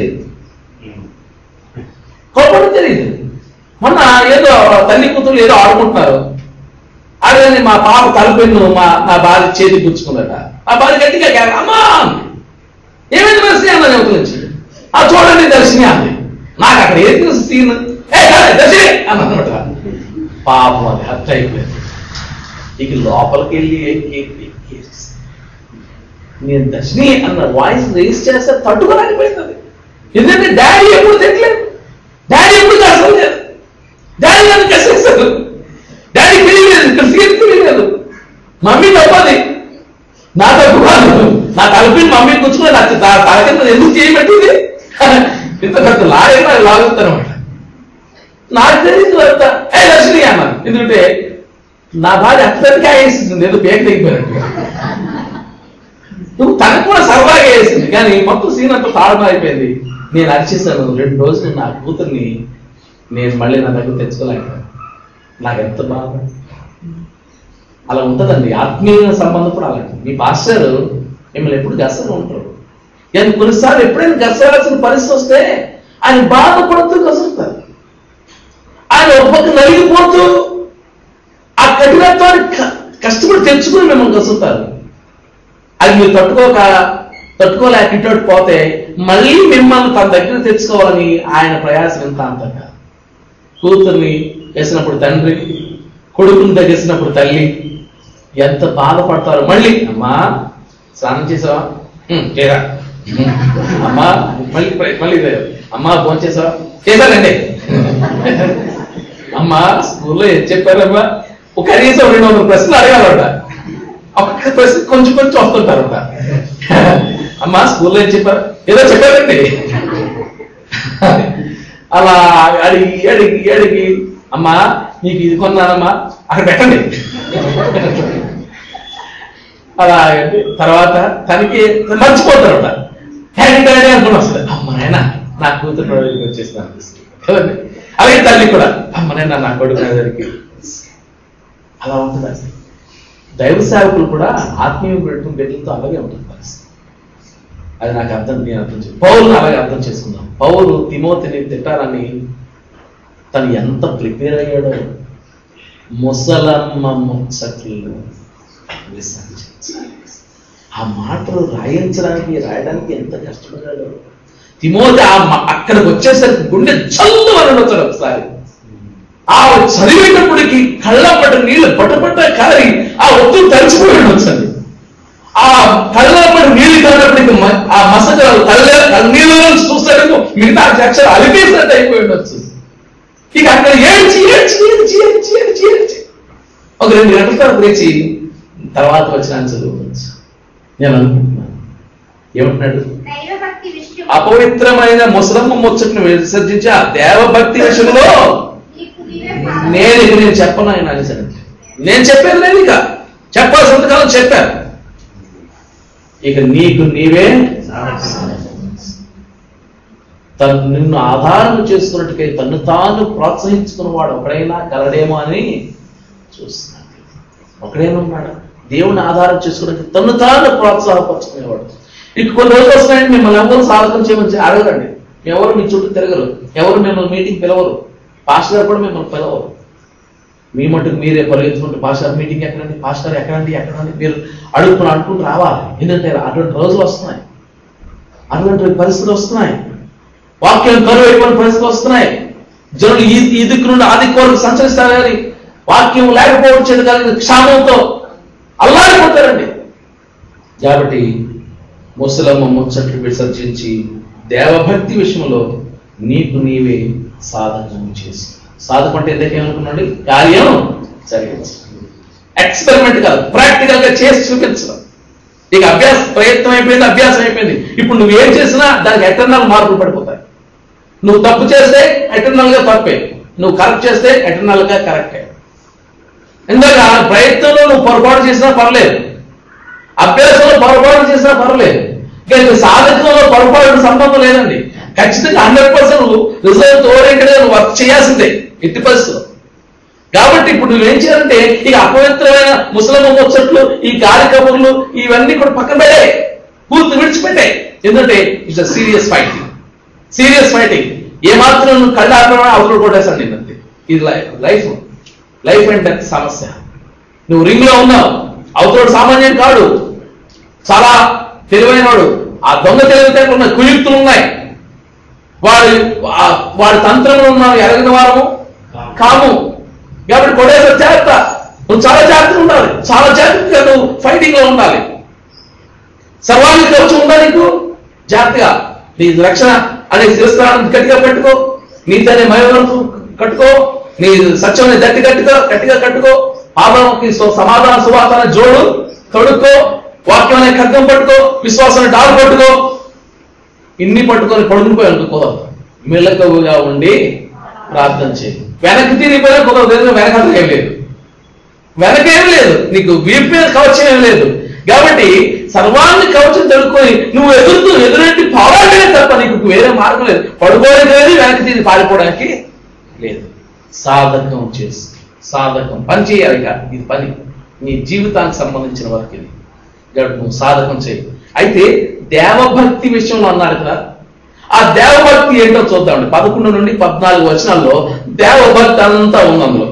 కోపడడం తెలియదు. మొన్న ఏదో తల్లి కూతురు ఏదో ఆడుకుంటున్నారు, అదే మా పాప తలపెన్ను మా నా భార్య చేతి గుచ్చుకుందట. ఆ భార్య గట్టిగా అమ్మా ఏమైంది దర్శిని అన్న యువత నుంచి, ఆ చూడండి దర్శిని అంది. నాకు అక్కడ ఏది తెలుసు సీన్, ఏ దర్శిని అన్నమాట. పాపం అది హత్య అయిపోయింది. ఇక లోపలికి వెళ్ళి ఎక్కి నేను దర్శిని అన్న వాయిస్ రేస్ చేస్తే తట్టుకోలేకపోయింది అది. ఎందుకంటే డాడీ ఎప్పుడు తిట్టలేదు, డాడీ ఎప్పుడు కసలేదు, డాడీ నన్ను కసేస్తారు, డాడీ తెలియలేదు, ఇక్కడ సీన్ తెలియలేదు. మమ్మీ తప్పది, నా తప్పు కాదు. నా తలపిని మమ్మీ కూర్చుని నా తల కింద ఎందుకు చేయబట్టింది, ఇంత పెద్ద లాగా లాగుతారు అనమాట. నాకు తెలియదు అంతా ఏ దర్శిని అన్నాను. ఎందుకంటే నా భార్య అట్లకి వేసింది, ఏదో పేక తెగిపోయినట్టుగా. నువ్వు తనకు కూడా సరదాగా వేసింది, కానీ మొత్తం సీన్ అంతా తాళం అయిపోయింది. నేను అరిచేసాను. రెండు రోజులు నా కూతుర్ని నేను మళ్ళీ నా దగ్గర తెచ్చుకోలేక నాకు ఎంత బాధ. అలా ఉంటుందండి ఆత్మీయ సంబంధం కూడా అలాంటి. మీ పాస్టర్ మిమ్మల్ని ఎప్పుడు గసగా ఉంటారు, కానీ కొన్నిసార్లు ఎప్పుడైనా గసరాల్సిన పరిస్థితి వస్తే ఆయన బాధపడుతూ గసురుతారు. ఆయన ఒక్కొక్క నలిగిపోతూ ఆ కఠినత్వాన్ని కష్టపడి తెచ్చుకుని మిమ్మల్ని గసురుతారు. అది మీరు తట్టుకోక తట్టుకోలేక ఇటు పోతే మళ్ళీ మిమ్మల్ని తన దగ్గర తెచ్చుకోవాలని ఆయన ప్రయాసం ఎంత అంతగా. కూతుర్ని వేసినప్పుడు తండ్రి, కొడుకుని తగ్గేసినప్పుడు తల్లి ఎంత బాధపడతారు. మళ్ళీ అమ్మా స్నానం చేసావా, లేదా అమ్మా మళ్ళీ మళ్ళీ అమ్మా ఫోన్ చేసావా, చేశానండి. అమ్మా స్కూల్లో ఏం చెప్పారమ్మా, ఒక కనీసం రెండు వందల ప్రశ్నలు అడగాలట. ఒక్క ప్రశ్న కొంచెం కొంచెం వస్తుంటారట. అమ్మా స్కూల్లో ఏం చెప్పారు, ఏదో చెప్పారండి. అలా అడిగి అడిగి అడిగి అమ్మా నీకు ఇది కొన్నానమ్మా అక్కడ పెట్టండి. అలా తర్వాత తనకి మర్చిపోతారట. హ్యాండ్ డాడీ అనుకుని వస్తుంది. అమ్మ నాయన నా కూతురు దగ్గరికి వచ్చేసిన కదండి. అలాగే తల్లి కూడా అమ్మ నాయన నా కొడుకు దగ్గరికి. అలా ఉంటుంది అసలు. దైవ సేవకులు కూడా ఆత్మీయ పెట్టుకుని బిడ్డలతో అలాగే ఉంటుంది పరిస్థితి. అది నాకు అర్థం నేను అర్థం చేసి పౌరులు అలాగే అర్థం చేసుకున్నాం. పౌరు తిమోతిని తిట్టాలని తను ఎంత ప్రిపేర్ అయ్యాడో. ముసలమ్మ ముచ్చట్లు విసర్జించి ఆ మాటలు రాయించడానికి రాయడానికి ఎంత కష్టపడ్డాడో. తిమోతి ఆ అక్కడికి వచ్చేసరికి గుండె చల్లు అని వచ్చాడు ఒకసారి. ఆ చదివేటప్పటికి కళ్ళ పట్ట నీళ్ళు పట్టపట్ట కారి ఆ ఒత్తులు తడిచిపోయి వచ్చండి. ఆ కళ్ళ పట్ట నీళ్ళు కానప్పటికి ఆ మసక కళ్ళ కన్నీళ్ళలో చూస్తాడేమో మిగతా అక్షరాలు అలిపేసినట్టు అయిపోయి ఉండొచ్చు. ఇక అక్కడ ఏడ్చి ఏడ్చి ఏడ్చి ఏడ్చి ఏడ్చి ఏడ్చి ఒక రెండు గంటల తర్వాత లేచి తర్వాత వచ్చిన చదువుకోవచ్చు. నేను అనుకుంటున్నాను ఏమంటున్నాడు, అపవిత్రమైన ముసలమ్మ ముచ్చటను విసర్జించి ఆ దేవభక్తి విషయంలో నేను ఇక నేను చెప్పను ఆయన అనేసరి. నేను చెప్పాను లేదు, ఇక చెప్పాల్సినంత కాలం చెప్పాను. ఇక నీకు నీవే తను నిన్ను ఆధారం చేసుకున్నట్టుగా తను తాను ప్రోత్సహించుకున్న వాడు ఒకడైనా కలడేమో అని చూస్తున్నాడు. ఒకడైనా ఉన్నాడు దేవుని ఆధారం చేసుకున్నట్టు తను తాను ప్రోత్సాహపరుచుకునేవాడు. ఇక కొన్ని రోజులు వస్తున్నాయండి, మిమ్మల్ని ఎవరు సాధకం చేయమని అడగండి. ఎవరు మీ చుట్టూ తిరగరు, ఎవరు మిమ్మల్ని మీటింగ్ పిలవరు, పాస్టర్ గారు కూడా మిమ్మల్ని పిలవరు. మీ మటుకు మీరే పరిగెత్తుకుంటూ పాస్టర్ మీటింగ్ ఎక్కడండి, పాస్టర్ ఎక్కడండి ఎక్కడండి మీరు అడుగుతున్న అనుకుంటూ రావాలి. ఎందుకంటే అటువంటి రోజులు వస్తున్నాయి, అటువంటి పరిస్థితులు వస్తున్నాయి, వాక్యం కరువు అయిపోయిన పరిస్థితులు వస్తున్నాయి. జనులు ఈ ఈ దిక్కు నుండి ఆ దిక్కు వరకు సంచరిస్తారు కానీ వాక్యం లేకపోవచ్చు కలిగిన క్షామంతో అల్లాడిపోతారండి. కాబట్టి ముసలమ్మ ముచ్చట్లు విసర్జించి దేవభక్తి విషయంలో నీకు నీవే సాధకం చేసి. సాధకం అంటే ఎందుకేమనుకున్నాడు, కార్యం జరిగించడం, ఎక్స్పెరిమెంట్ కాదు, ప్రాక్టికల్ గా చేసి చూపించడం. ఇక అభ్యాస ప్రయత్నం అయిపోయింది, అభ్యాసం అయిపోయింది. ఇప్పుడు నువ్వు ఏం చేసినా దానికి ఎటర్నల్ మార్పులు పడిపోతాయి. నువ్వు తప్పు చేస్తే ఎటర్నల్ గా తప్పే, నువ్వు కరెక్ట్ చేస్తే ఎటర్నల్ గా కరెక్టే. ఇందాక ప్రయత్నంలో నువ్వు పొరపాటు చేసినా పర్లేదు, అభ్యాసంలో పొరపాటు చేసినా పర్లేదు, ఇంకా సాధకంలో పొరపాటు సంబంధం లేదండి. ఖచ్చితంగా హండ్రెడ్ పర్సెంట్ రిజల్ట్ ఓరియంటెడ్ గా నువ్వు వర్క్ చేయాల్సిందే ఎట్టి పరిస్థితుల్లో. కాబట్టి ఇప్పుడు నువ్వేం చేయాలంటే ఇక అపవిత్రమైన ముసలమ్మ ముచ్చట్లు, ఈ గాలి కబుర్లు ఇవన్నీ కూడా పక్కన పెట్టే, పూర్తి విడిచిపెట్టే. ఎందుకంటే it's a serious fighting, serious fighting. ఏమాత్రం నువ్వు కళ్ళు ఆపడం అవతల కొట్టేస్తాను నేనంతే. ఇది లైఫ్ లైఫ్ అండ్ డెత్ సమస్య. నువ్వు రింగ్ లో ఉన్నావు, అవతల సామాన్యుడు కాడు, చాలా తెలివైనవాడు. ఆ దొంగ తెలివితేటలు ఉన్నాయి, కుయుక్తులు ఉన్నాయి, వాడి వాడి తంత్రంలో ఉన్నావు, ఎరగిన వారము కాము. కాబట్టి కొట్టేసారి జాగ్రత్త, నువ్వు చాలా జాగ్రత్తగా ఉండాలి, చాలా జాగ్రత్తగా నువ్వు ఫైటింగ్ లో ఉండాలి. సర్వానికి కవచం ఉందా నీకు, జాగ్రత్తగా నీ రక్షణ అనే శిరస్త్రాన్ని గట్టిగా పెట్టుకో, నీతి అనే మయోవరకు కట్టుకో, నీ సత్యం అనే గట్టి గట్టిగా గట్టిగా కట్టుకో, పాపంకి సమాధాన సువార్త జోడు తొడుక్కో, వాక్యం అనే ఖడ్గం పట్టుకో, విశ్వాసాన్ని డాలు పట్టుకో. ఇన్ని పట్టుకొని పడుకునిపోయి అనుకో, మెలకువగా ఉండి ప్రార్థన చేయి. వెనక్కి తిరిగిపోయినా కుదరదు, వెనకాల ఏం లేదు, వెనకేం లేదు, నీకు వీపు మీద కవచం ఏం లేదు. కాబట్టి సర్వాన్ని కవచం తడుక్కొని నువ్వు ఎదురుతూ ఎదురెట్టి పోరాడమే తప్ప నీకు వేరే మార్గం లేదు. పడుకోవడానికి లేదు, వెనక్కి తిరిగి పారిపోవడానికి లేదు. సాధకం చేసి సాధకం పని చేయాలి. ఇది పని నీ జీవితానికి సంబంధించిన వరకు ఇది. కాబట్టి నువ్వు సాధకం చేయి. అయితే దేవభక్తి విషయంలో అన్నారు కదా, ఆ దేవభక్తి ఏంటో చూద్దామండి. పదకొండు నుండి పద్నాలుగు వచనాల్లో దేవభక్తి అంతా ఉంది. అందులో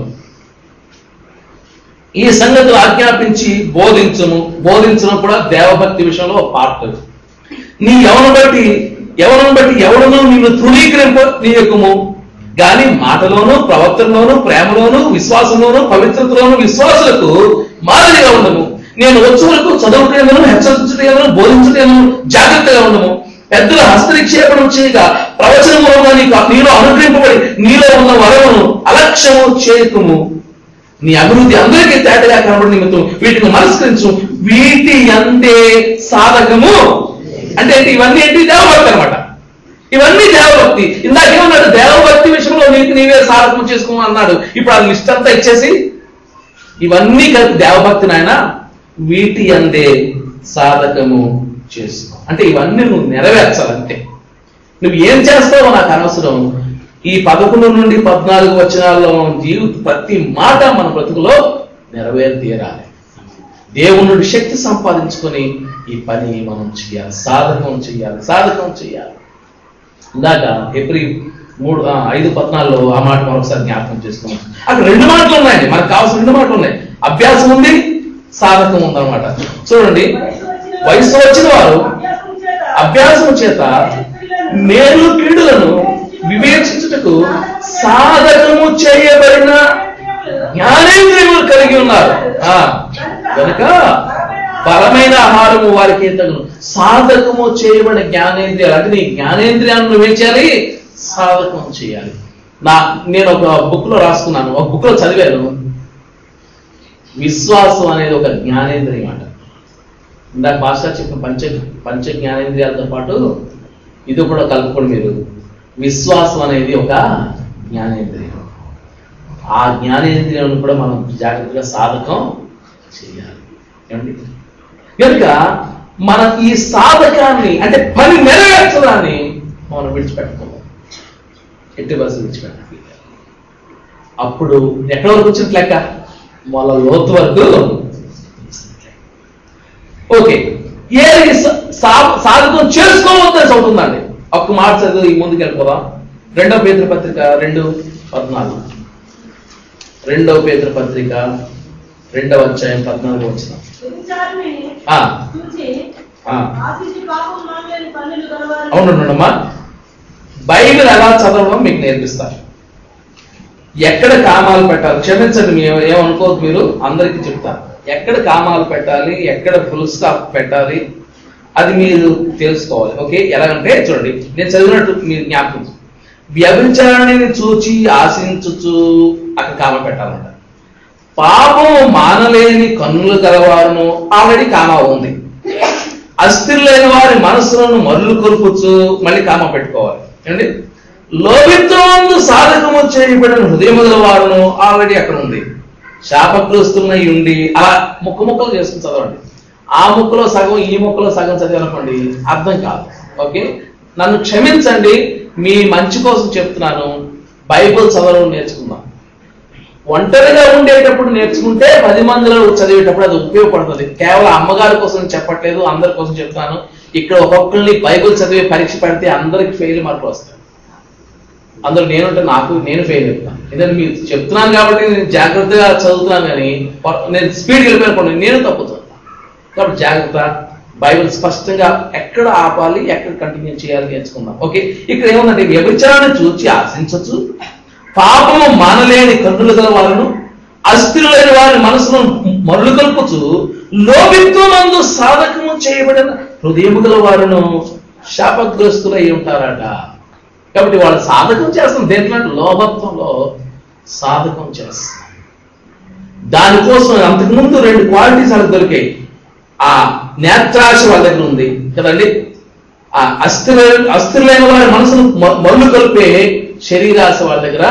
ఈ సంగతులు ఆజ్ఞాపించి బోధించము, బోధించడం కూడా దేవభక్తి విషయంలో పార్ట్. నీ ఎవరిని బట్టి ఎవరిని బట్టి ఎవరునూ నిన్ను తృణీకరింప నీయకము, కానీ మాటలోను ప్రవర్తనలోను ప్రేమలోను విశ్వాసంలోను పవిత్రతలోను విశ్వాసులకు మాదిరిగా ఉండము. నేను వచ్చే వరకు చదువుటేను హెచ్చరించటేను బోధించటేను జాగ్రత్తగా ఉండము. పెద్దల హస్తనిక్షేపణం చేయగా ప్రవచన మూలంగా నీకు నీలో అనుగ్రహింపబడి నీలో ఉన్న వరమును అలక్ష్యము చేయకము. నీ అభివృద్ధి అందరికీ తేటగా కనబడి నిమిత్తం వీటిని మనస్కరించు. వీటి అందే సాధకము అంటే ఇవన్నీ ఏంటి, దేవభక్తి అనమాట. ఇవన్నీ దేవభక్తి. ఇందాకేమన్నాడు, దేవభక్తి విషయంలో నీకు నీవే సాధకం చేసుకో అన్నాడు. ఇప్పుడు ఆ లిస్ట్ అంతా ఇచ్చేసి ఇవన్నీ కలిపి దేవభక్తి నాయన వీటి అందే సాధకము చేసుకో అంటే ఇవన్నీ నువ్వు నెరవేర్చాలంటే. నువ్వు ఏం చేస్తావో నాకు అనవసరం. ఈ పదకొండు నుండి పద్నాలుగు వచనాల్లో జీవిత ప్రతి మాట మన బ్రతుకులో నెరవేరు తీరాలి. దేవుని నుండి శక్తి సంపాదించుకొని ఈ పని మనం చేయాలి, సాధకం చేయాలి, సాధకం చేయాలి. ఇందాక ఏప్రిల్ మూడు ఐదు పద్నాలుగులో ఆ మాట మనం ఒకసారి జ్ఞాపకం చేసుకున్నాం. అక్కడ రెండు మాటలు ఉన్నాయండి, మనకు కావాల్సిన రెండు మాటలు ఉన్నాయి. అభ్యాసం ఉంది, సాధకం ఉందన్నమాట. చూడండి, వయసు వచ్చిన వారు అభ్యాసం చేత మేలు కీడులను వివేచించుటకు సాధకము చేయబడిన జ్ఞానేంద్రియములు కలిగి ఉన్నారు. ఆ కనుక బలమైన ఆహారము వారికి తగును. సాధకము చేయబడిన జ్ఞానేంద్రియాలు అంటే నీ జ్ఞానేంద్రియాలను నువ్వేం చేయాలి? సాధకం చేయాలి. నా నేను ఒక బుక్ లో రాసుకున్నాను, ఒక బుక్ లో చదివాను. విశ్వాసం అనేది ఒక జ్ఞానేంద్రియం అంట. ఇందాక పాస్టర్ చెప్పిన పంచ పంచ జ్ఞానేంద్రియాలతో పాటు ఇది కూడా కలుపుకోండి మీరు. విశ్వాసం అనేది ఒక జ్ఞానేంద్రియం. ఆ జ్ఞానేంద్రియాలను కూడా మనం జాగ్రత్తగా సాధకం చేయాలి. ఏమండి? కనుక మన ఈ సాధకాన్ని అంటే పని నెరవేర్చడాన్ని మనం విడిచిపెట్టుకోవాలి. ఎట్టి బస్సు విడిచిపెట్టాలి. అప్పుడు ఎక్కడ వరకు వచ్చినట్లు లెక్క? వాళ్ళ లోతు వరకు. ఓకే, ఏది సాధకం చేసుకోవద్దని చదువుతుందండి. ఒక్క మాట చదువు ఈ ముందుకు వెళ్ళిపోదాం. రెండవ పేతురు పత్రిక రెండు పద్నాలుగు రెండవ పేతురు పత్రిక రెండవ అధ్యాయం పద్నాలుగు వచ్చిన అవునమ్మా. బైబిల్ ఎలా చదవడం మీకు నేర్పిస్తారు. ఎక్కడ కామాలు పెట్టాలి, క్షమించండి మేము ఏమనుకోవద్దు, మీరు అందరికీ చెప్తారు. ఎక్కడ కామాలు పెట్టాలి, ఎక్కడ ఫుల్ స్టాప్ పెట్టాలి, అది మీరు తెలుసుకోవాలి. ఓకే, ఎలాగంటే చూడండి, నేను చదివినట్టు మీరు జ్ఞాపకం. వ్యభిచారాన్ని చూచి ఆశించుచు అక్కడ కామ పెట్టాలంట. పాపం మానలేని కన్నులు గలవారును ఆల్రెడీ కామా ఉంది. అస్థిరు లేని వారి మనసులను మరులు కొలుపుచు మళ్ళీ కామ పెట్టుకోవాలి. ఏమండి? లోభిత్వము సాధకము చేయబడిన హృదయము గల వారును ఆల్రెడీ అక్కడ ఉంది. శాపగ్రస్తున్నై ఉండి అలా ముక్క ముక్కలు చేసుకుని చదవండి. ఆ ముక్కలో సగం ఈ ముక్కలో సగం చదివనుకోండి అర్థం కాదు. ఓకే, నన్ను క్షమించండి, మీ మంచి కోసం చెప్తున్నాను. బైబిల్ చదవడం నేర్చుకుందాం. ఒంటరిగా ఉండేటప్పుడు నేర్చుకుంటే పది మందిలో చదివేటప్పుడు అది ఉపయోగపడుతుంది. కేవలం అమ్మగారి కోసం చెప్పట్లేదు, అందరి కోసం చెప్తాను. ఇక్కడ ఒక్కొక్కరిని బైబిల్ చదివే పరీక్ష పెడితే అందరికి ఫెయిల్ మార్కులు వస్తాయి. అందులో నేనుంటే నాకు నేను ఫెయిల్ అవుతాను. ఎందుకంటే మీరు చెప్తున్నాను కాబట్టి నేను జాగ్రత్తగా చదువుతున్నాను, కానీ నేను స్పీడ్కి వెళ్ళిపోయినప్పుడు నేను తప్పుతాను. కాబట్టి జాగ్రత్త. బైబిల్ స్పష్టంగా ఎక్కడ ఆపాలి, ఎక్కడ కంటిన్యూ చేయాలి నేర్చుకుందాం. ఓకే, ఇక్కడ ఏముందంటే వ్యభిచారాన్ని చూచి ఆశించచ్చు, పాపము మానలేని కన్నులు గల వారును అస్థిరులైన వారి మనసును మరులు కలుపుచు లోభిత్వమందు సాధకము చేయబడిన హృదయము గల వారును శాపగ్రస్తులై ఉంటారట. కాబట్టి వాళ్ళు సాధకం చేస్తాం. దేంట్లో? లోభత్వంలో సాధకం చేస్తాం. దానికోసం అంతకుముందు రెండు క్వాలిటీస్ వాళ్ళకి దొరికాయి. ఆ నేత్రాశ వాళ్ళ దగ్గర ఉంది కదండి. ఆ అస్థిర అస్థిరులైన వారి మనసును మరులు కలిపే శరీరాశ వాళ్ళ దగ్గర.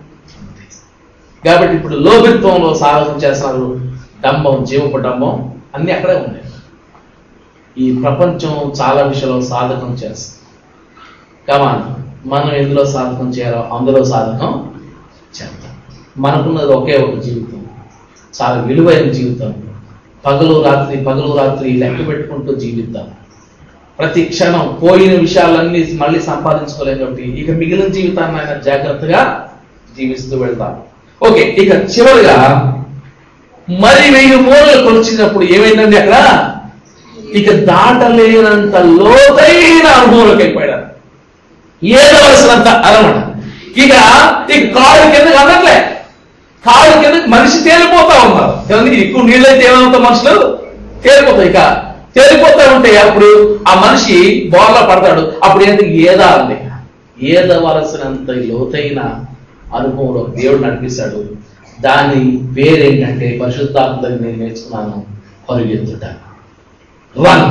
కాబట్టి ఇప్పుడు లోభిత్వంలో సాధకం చేస్తున్నారు. డంబం, జీవపు డంబం అన్ని అక్కడే ఉన్నాయి. ఈ ప్రపంచం చాలా విషయంలో సాధకం చేస్తుంది. కమాన్, మనం ఎందులో సాధకం చేయాలో అందులో సాధకం చేద్దాం. మనకున్నది ఒకే ఒక జీవితం, చాలా విలువైన జీవితం. పగలు రాత్రి పగలు రాత్రి లెక్క పెట్టుకుంటూ జీవిద్దాం. ప్రతి క్షణం పోయిన విషయాలన్నీ మళ్ళీ సంపాదించుకోలేం. కాబట్టి ఇక మిగిలిన జీవితాన్ని ఆయన జాగ్రత్తగా జీవిస్తూ వెళ్తాం. ఓకే, ఇక చివరిగా మరి వెయ్యి మూలలు కొలిచినప్పుడు ఏమైందండి అక్కడ? ఇక దాటలేనంత లోతైన అనుభవంలోకి వెళ్ళిపోయాడు. ఏదవలసినంత అరమాట. ఇక ఇక కాడు కిందకి అందట్లే, కాడు కిందకి మనిషి తేలిపోతా ఉన్నారు కదండి. ఎక్కువ నీళ్ళైతే ఏమవుతా మనుషులు తేలిపోతాయి. ఇక తేలిపోతా ఉంటే అప్పుడు ఆ మనిషి బోర్లా పడతాడు. అప్పుడు ఏంటి? ఏదా ఉంది. ఏదవలసినంత లోతైన అనుభవంలో దేవుడు నడిపిస్తాడు. దాని పేరేంటంటే పరిశుద్ధాత్మ నేను నేర్చుకున్నాను, పరిగెత్తుట, రన్.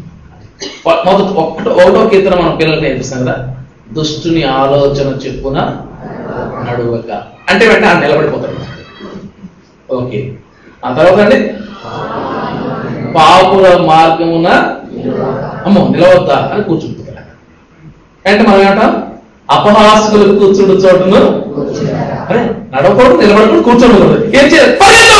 మొదటి ఒకటో ఒకటో కీర్తన మనం పిల్లలకి నేర్పిస్తాం కదా, దుష్టుని ఆలోచన చెప్పున నడువక అంటే వెంటనే ఆయన నిలబడిపోతాడు. ఓకే, ఆ తర్వాత అండి పాపుల మార్గమున అమ్మో నిలవద్దా అని కూర్చుంటున్నాడు. అంటే మనం ఏమంటాం? అపహాసకులు కూర్చుండు చోటును అరే నడవకూడదు, నిలబడకూడదు, కూర్చోకూడదు. ఏం చేయాలి?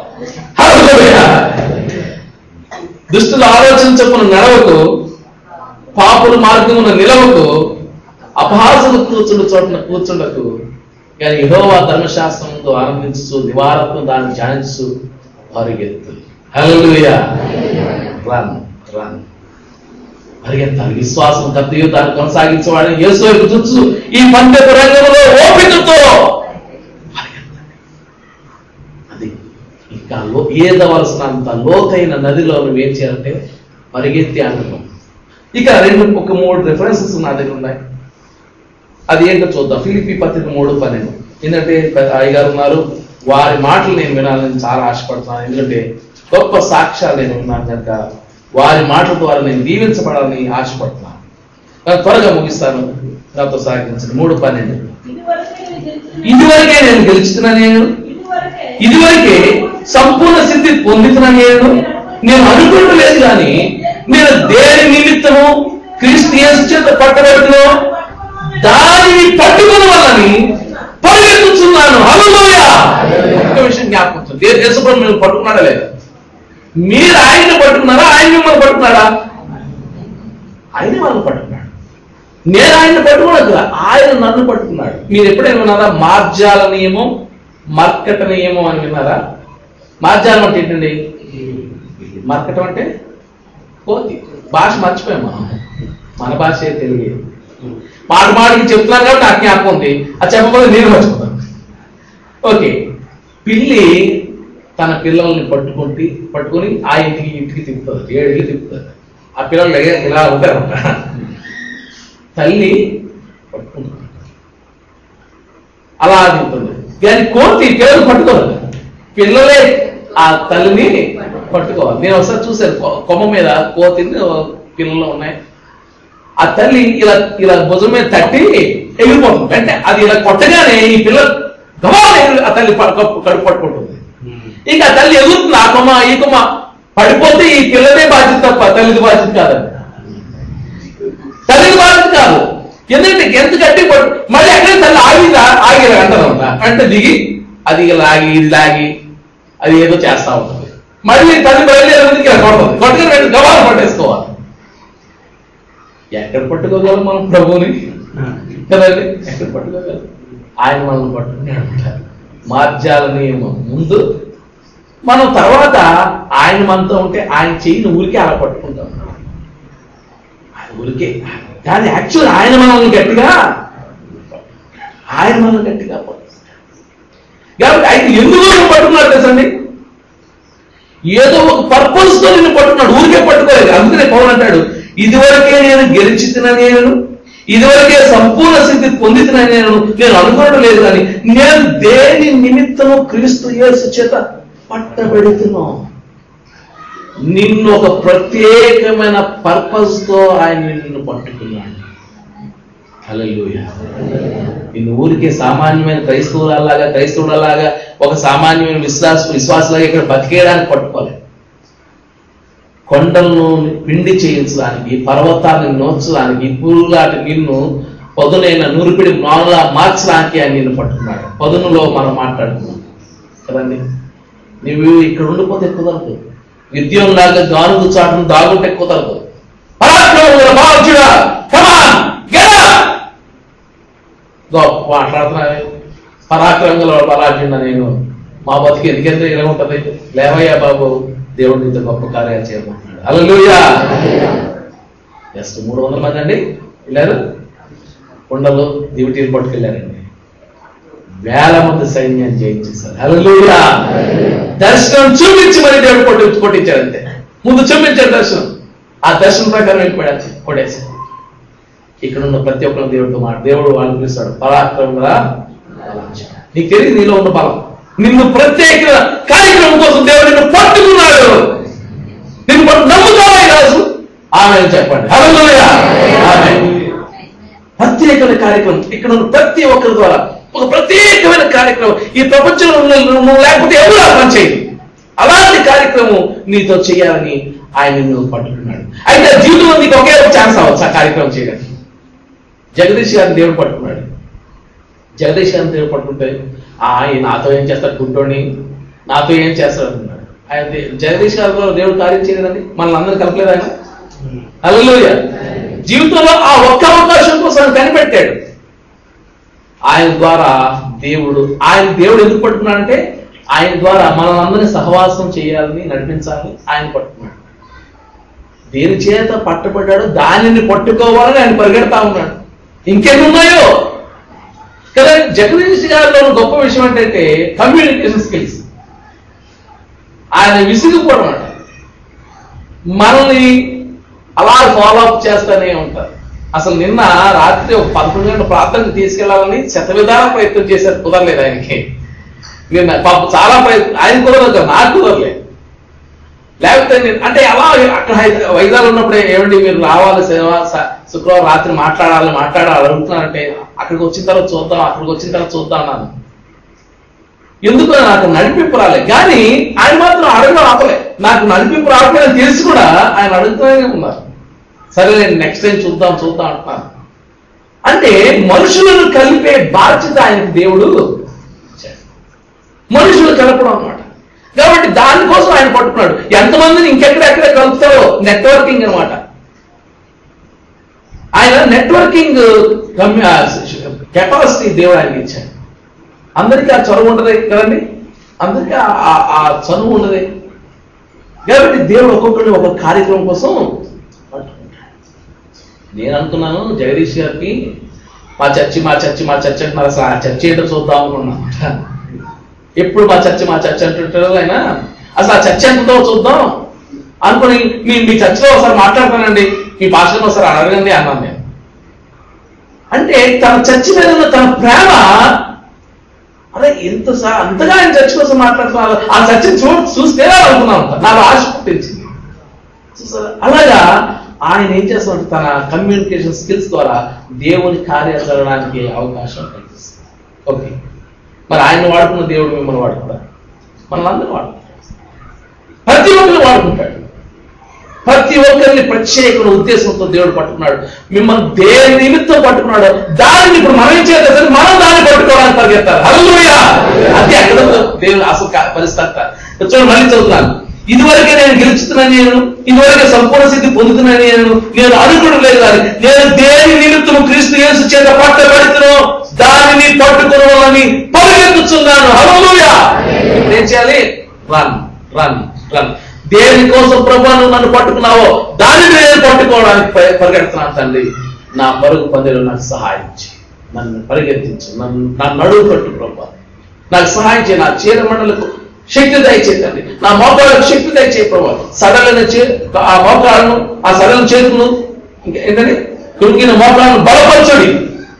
దుష్టుల ఆలోచన చెప్పున నడవకు, పాపుల మార్గమున నిలవకు, అపహాసకులు కూర్చుండు చోటున కూర్చుండకు. కానీ యెహోవా ధర్మశాస్త్రంతో ఆనందించు, దివారాత్మ దాన్ని ధ్యానించు, పరిగెత్తు. హల్లెలూయా. రన్ రన్ పరిగెత్తాలి. విశ్వాసం కర్త జీవితాన్ని కొనసాగించేవాడిని యేసు వైపు చూస్తూ ఈ పందెపు రంగంలో ఓపికతో పరిగెత్తాలి. అది ఇంకా లో ఏదవలసినంత లోతైన నదిలో నువ్వు ఏం చేయాలంటే పరిగెత్తి అనుభవం. ఇక రెండు ఒక మూడు రిఫరెన్సెస్ నా దగ్గర ఉన్నాయి. అది ఏంటో చూద్దాం. ఫిలిప్పీ పత్రిక మూడు పన్నెండు. ఎందుకంటే అయ్యగారు ఉన్నారు, వారి మాటలు నేను వినాలని చాలా ఆశపడుతున్నాను. ఎందుకంటే గొప్ప సాక్ష్యాలు నేను ఉన్నాను కనుక వారి మాటల ద్వారా నేను దీవించబడాలని ఆశపడుతున్నాను. త్వరగా ముగిస్తాను, నాతో సాగించండి. మూడు పన్నెండు. ఇదివరకే నేను గెలుచుతున్నా, నేను ఇదివరకే సంపూర్ణ స్థితి పొందుతున్నా, నేను నేను అనుకుంటలేదు కానీ నేను దేని నిమిత్తము క్రీస్తు యేసు చేత పట్టబడుతున్నా దానిని పట్టుకుని వాళ్ళని పరిగెత్తుతున్నాను. హల్లెలూయా. ఒక విషయం జ్ఞాపకం, యేసుప్రభువు మిమ్మల్ని పట్టుకున్నాడా లేదా? మీరు ఆయన్ని పట్టుకున్నారా, ఆయన మిమ్మల్ని పట్టుకున్నాడా? ఆయన వాళ్ళని పట్టుకున్నాడు. నేను ఆయన్ని పట్టుకున్నాడు, ఆయన నన్ను పట్టుకున్నాడు. మీరు ఎప్పుడైనా విన్నారా మార్జాల నియమం, మర్కట నియమం అని విన్నారా? మార్జాలం అంటే ఏంటండి? మర్కటం అంటే కోతి. భాష మర్చిపోయాం మనం, మన భాష తెలియదు. మాట మాటకి చెప్తున్నాను కాబట్టి నాకు జ్ఞాపకం ఉంది, అది చెప్పకపోతే నేను మర్చిపోతాను. ఓకే, పిల్లి తన పిల్లల్ని పట్టుకుంటే పట్టుకొని ఆ ఇంటికి ఇంటికి తిప్పుతుంది, ఏడు ఇల్లు తిప్పుతుంది. ఆ పిల్లలు ఇలా ఉంటారన్నమాట. తల్లి పట్టుకుంటుంది, అలా తిప్పుతుంది. కానీ కోతి పిల్లలు పట్టుకోవాలి, పిల్లలే ఆ తల్లిని పట్టుకోవాలి. నేను ఒకసారి చూశాను, కొమ్మ మీద కోతిని పిల్లలు ఉన్నాయి. ఆ తల్లి ఇలా ఇలా భుజం మీద తట్టి ఎగిరిపోతుంది. అంటే అది ఇలా కొట్టగానే ఈ పిల్లలు గమని ఆ తల్లి కడుపు పట్టుకుంటుంది. ఇంకా ఆ తల్లి ఎగురుతుంది, ఆ కొమ్మ ఈ కొమ్మ పడిపోతే ఈ పిల్లనే బాధ్యత తప్ప తల్లిది బాధ్యత కాదండి. తల్లిది బాధ్యత కాదు. ఎందుకంటే ఎంత గట్టి పట్టు మళ్ళీ అక్కడే తల్లి ఆగిదా ఆగి అంటారంట. అంటే దిగి అది లాగి ఇది లాగి అది ఏదో చేస్తా ఉంటుంది. మళ్ళీ తల్లి బయలుదేరి ఇలా కొడుతుంది, కొట్టుకుని గవాలు పట్టేసుకోవాలి. ఎక్కడ పట్టుకోగలం మనం ప్రభువుని కదండి? ఎక్కడ పట్టుకోగలం? ఆయన మనల్ని పట్టుకున్నాడు. మార్జాల నియమం ముందు, మనం తర్వాత ఆయన మనతో ఉంటే ఆయన చెయ్యిని ఊరికే అలా పట్టుకుంటాం. ఆయన ఊరికే, కానీ యాక్చువల్ ఆయన మనల్ని గట్టిగా ఆయన మనల్ని గట్టిగా పట్టుకుంటాడు. కాబట్టి ఆయన ఎందుకు పట్టుకున్నాడు తెలుసండి? ఏదో ఒక పర్పస్ తో నిన్ను పట్టుకున్నాడు, ఊరికే పట్టుకోలేదు. అందుకనే పౌలు అంటాడు, ఇదివరకే నేను గెలిచితిన నేను, ఇదివరకే సంపూర్ణ స్థితి పొందితిన నేను నేను అనుకోవడం లేదు కానీ నేను దేని నిమిత్తము క్రీస్తు యేసు చేత పట్టబడుతున్నా. నిన్ను ఒక ప్రత్యేకమైన పర్పస్ తో ఆయన నిన్ను పట్టుకున్నాడు. హల్లెలూయా. నిన్ను ఊరికే సామాన్యమైన క్రైస్తవులలాగా క్రైస్తవులలాగా ఒక సామాన్యమైన విశ్వాస విశ్వాసలాగా ఇక్కడ బతికేయడానికి పట్టుకోలేదు. కొండలను పిండి చేయించడానికి, పర్వతాన్ని నోర్చడానికి, పురుగులాంటి నిన్ను పదునైన నూరిపిడి మానులా మార్చడానికి ఆయన నిన్ను పట్టుకున్నాడు. పదునులో మనం మాట్లాడుతున్నాం కదండి. నువ్వు ఇక్కడ ఉండిపోతే కుదరదు. విద్యం లాగా గానుగు చాటును దాగుంటే కుదరదు. గొప్ప మాట్లాడుతున్నావే, పరాక్రమంగా పరాజున్నా నేను మా బతికి ఎందుకంటే ఇలా ఉంటది. లేవయ్యా బాబు, దేవుడు ఇంత గొప్ప కార్యాలు చేయబోతున్నాడు. హల్లెలూయా. జస్ట్ మూడు వందల మంది అండి వెళ్ళారు, కొండలు దివిటీలు పట్టుకెళ్ళారండి. వేల మంది సైన్యాన్ని జయించేశారు. హల్లెలూయా. దర్శనం చూపించి మరి దేవుడు కొట్టి కొట్టించాడు. అంతే, ముందు చూపించాడు దర్శనం. ఆ దర్శనం ప్రకారం వెళ్ళిపోయాడు, కొట్టేసి. ఇక్కడ ఉన్న ప్రతి ఒక్కరు దేవుడితో మాట, దేవుడు వాళ్ళని పిలుస్తాడు పరాక్రమంగా. నీకు తెలియదు నీలో ఉన్న బలం. నిన్ను ప్రత్యేక కార్యక్రమం కోసం దేవుడు నిన్ను పట్టుకున్నాడు. నిన్ను పట్టు నమ్ముతావా రాజు? ఆమె చెప్పండి. హల్లెలూయా. ప్రత్యేకమైన కార్యక్రమం ఇక్కడ ఉన్న ప్రతి ఒక్కరి ద్వారా ఒక ప్రత్యేకమైన కార్యక్రమం. ఈ ప్రపంచంలో నువ్వు లేకపోతే ఎవరు ఆ పని చేయదు. అలాంటి కార్యక్రమం నీతో చేయాలని ఆయన నిన్ను పట్టుకున్నాడు. అయితే జీవితంలో నీకు ఒకే ఒక ఛాన్స్ అవ్వచ్చు ఆ కార్యక్రమం చేయడానికి. జగదీష్ గారిని దేవుడు పట్టుకున్నాడు. జగదీష్ గారిని దేవుడు పట్టుకుంటే ఆయన నాతో ఏం చేస్తాడు, గుంటోని నాతో ఏం చేస్తాడు అంటున్నాడు. ఆయన జగదీష్ గారితో దేవుడు కార్యం చేయలేదండి, మనల్ని అందరూ కలపలేదు ఆయన. హల్లెలూయా. జీవితంలో ఆ ఒక్క అవకాశం కోసం కనిపెట్టాడు. ఆయన ద్వారా దేవుడు ఆయన దేవుడు ఎందుకు పట్టుకున్నాడంటే ఆయన ద్వారా మనల్ని అందరినీ సహవాసం చేయాలని నడిపించాలని ఆయన పట్టుకున్నాడు. దేని చేత పట్టబడ్డాడు దానిని పట్టుకోవాలని ఆయన పరిగెడతా ఉన్నాడు. ఇంకెన్ని ఉన్నాయో కదా. జగదీష్ గారిలో గొప్ప విషయం ఏంటంటే కమ్యూనికేషన్ స్కిల్స్. ఆయన విసిగిపోవడం అంట, మనల్ని అలా ఫాలో అప్ చేస్తూనే ఉంటారు. అసలు నిన్న రాత్రి ఒక పదకొండు గంటల ప్రార్థనకు తీసుకెళ్లాలని శతవిధాల ప్రయత్నం చేశారు, కుదరలేదు ఆయనకి. నిన్న పాప చాలా ప్రయత్నం, ఆయన కుదరదు, నాకు కుదరలేదు. లేకపోతే అంటే అలా అక్కడ వైజాగ్ ఉన్నప్పుడే ఏమండి మీరు రావాలి సేవ శుక్రవారం రాత్రి మాట్లాడాలి మాట్లాడాలి అడుగుతున్నారంటే అక్కడికి వచ్చిన తర్వాత చూద్దాం అక్కడికి వచ్చిన తర్వాత చూద్దాం అన్నాను. ఎందుకు నాకు నడిపింపు రాలేదు, కానీ ఆయన మాత్రం అడగడం ఆపలే. నాకు నడిపింపు రావట్లేదని తెలిసి కూడా ఆయన అడుగుతూనే ఉన్నారు. సరే నేను నెక్స్ట్ టైం చూద్దాం చూద్దాం అంటున్నాను. అంటే మనుషులను కలిపే బాధ్యత ఆయనకి దేవుడు మనుషులు కలపడం అన్నమాట. కాబట్టి దానికోసం ఆయన పట్టుకున్నాడు. ఎంతమందిని ఇంకెక్కడెక్కడ కలుపుతారో నెట్వర్కింగ్ అనమాట. ఆయన నెట్వర్కింగ్ కెపాసిటీ దేవుడు ఆయనకి ఇచ్చాడు. అందరికీ ఆ చనువు ఉండదు కదండి, అందరికీ ఆ చనువు ఉండదు. కాబట్టి దేవుడు ఒక్కొక్కరిని ఒక్కొక్క కార్యక్రమం కోసం పట్టుకుంటాడు. నేను అనుకున్నాను జగదీష్ గారికి మా చర్చి మా చర్చి మా చర్చి అంటున్నారు, అసలు ఆ చర్చి ఏంటో చూద్దాం అనుకున్నాను. ఎప్పుడు మా చర్చి మా చర్చి అంటుంటారు ఆయన, అసలు ఆ చర్చి ఎంతో చూద్దాం అనుకుని మీ మీ చర్చిలో ఒకసారి మాట్లాడతానండి, మీ భాషలో ఒకసారి అడగండి అన్నాను నేను. అంటే తన చర్చి మీద ఉన్న తన ప్రేమ, అదే ఎంత అంతగా ఆయన చర్చి కోసం మాట్లాడుతున్నారు. ఆ చర్చిని చూ చూస్తే అనుకున్నాను, నాకు ఆశ పుట్టించింది. అలాగా ఆయన ఏం చేస్తాడు, తన కమ్యూనికేషన్ స్కిల్స్ ద్వారా దేవుని కార్యాలు జరగడానికి అవకాశం కల్పిస్తుంది. ఓకే, మరి ఆయన వాడుకున్న దేవుడు మిమ్మల్ని వాడుకుంటారు, మనల్ని అందరూ వాడుకుంటారు, ప్రతి ఒక్కరిని వాడుకుంటాడు. ప్రతి ఒక్కరిని ప్రత్యేక ఉద్దేశంతో దేవుడు పట్టుకున్నాడు. మిమ్మల్ని దేని నిమిత్తం పట్టుకున్నాడు దానిని ఇప్పుడు మనం ఏం చేయాలి, మనం దాన్ని పట్టుకోవడానికి పరిగెత్తాలి. హల్లెలూయా. అది అక్కడ దేవుడు అసలు పరిస్థితి. చూడండి, మళ్ళీ చదువుతున్నాను. ఇదివరకే నేను గెలుచుతున్నాను, నేను ఇదివరకే సంపూర్ణ స్థితి పొందుతున్నాను, నేను నేను అనుకోవడం లేదు కానీ నేను దేని నిమిత్తం క్రీస్తు యేసు చేత పట్టబడుతున్నా దానిని పట్టుకోవాలని పరిగెత్తుతున్నాను. హల్లెలూయా. ఏం చేయాలి? Run run run. దేనికోసం ప్రభువా నువ్వు నన్ను పట్టుకున్నావో దానిని నేను పట్టుకోవడానికి పరిగెడుతున్నాను. తండ్రి, నా పరుగు పందెంలో నాకు సహాయం చేయి, నన్ను పరిగెత్తించు, నన్ను నా నడువు కట్టు ప్రభువా, నాకు సహాయం చేయి, నా చీర మండలకు శక్తి దయచేయండి, నా మోకాళ్ళకు శక్తి దయచేయి ప్రభువా. సడలైన చే ఆ మోకాళ్ళను ఆ సడలైన చేతులను ఏంటంటే కృంగిన మోకాళ్ళను బలపరచుడి.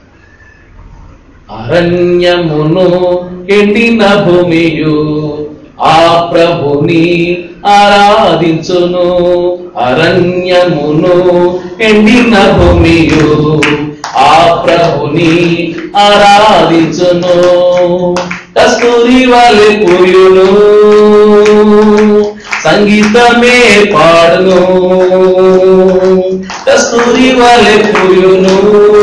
అరణ్యమును ఎండిన భూమియు ఆ ప్రభుని ఆరాధించును. అరణ్యమును ఎండిన భూమియు ఆ ప్రభుని ఆరాధించును. కస్తూరి వలె పూయును, సంగీతమే పాడును. కస్తూరి వలె పూయును,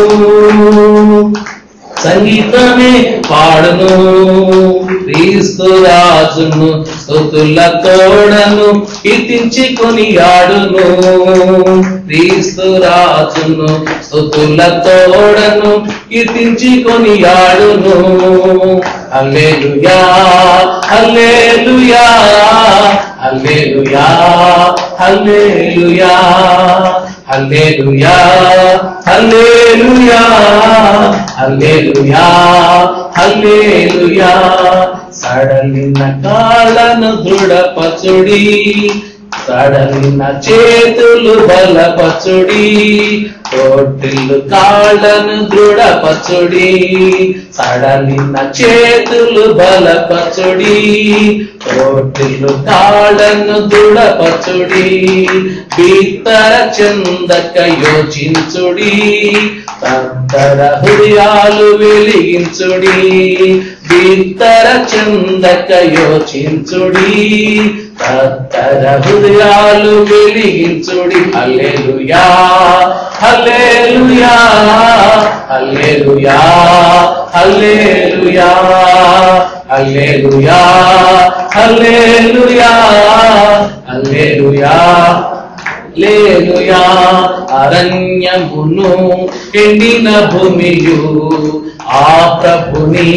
సంగీతమే పాడును. క్రీస్తు రాజును స్తుతుల తోడను కీర్తించి కొనియాడును. క్రీస్తు రాజును స్తుతుల తోడను కీర్తించి కొనియాడును. హల్లెలూయా హల్లెలూయా హల్లెలూయా హల్లెలూయా హల్లెలూయా హల్లెలూయా హల్లెలూయా హల్లెలూయా. సడలిన కాళ్ళను దృఢపచుడి, సడలిన చేతులు బలపచుడి. తోటిల్లు కాళ్ళను దృఢపచుడి, సడలిన చేతులు బలపచుడి. తోటిల్లు కాళ్ళను దృఢపచుడి. భీతర చెందక యోచించుడి, తత్తర హృదయాలు వెలిగించుడి. భీతర చెందక యోచించుడి, తత్తర హృదయాలు వెలిగించుడి. హల్లెలూయా హల్లెలూయా హల్లెలూయా హల్లెలూయా హల్లెలూయా హల్లెలూయా హల్లెలూయా హల్లెలూయా. అరణ్యమును ఎండిన భూమియు ఆ ప్రభుని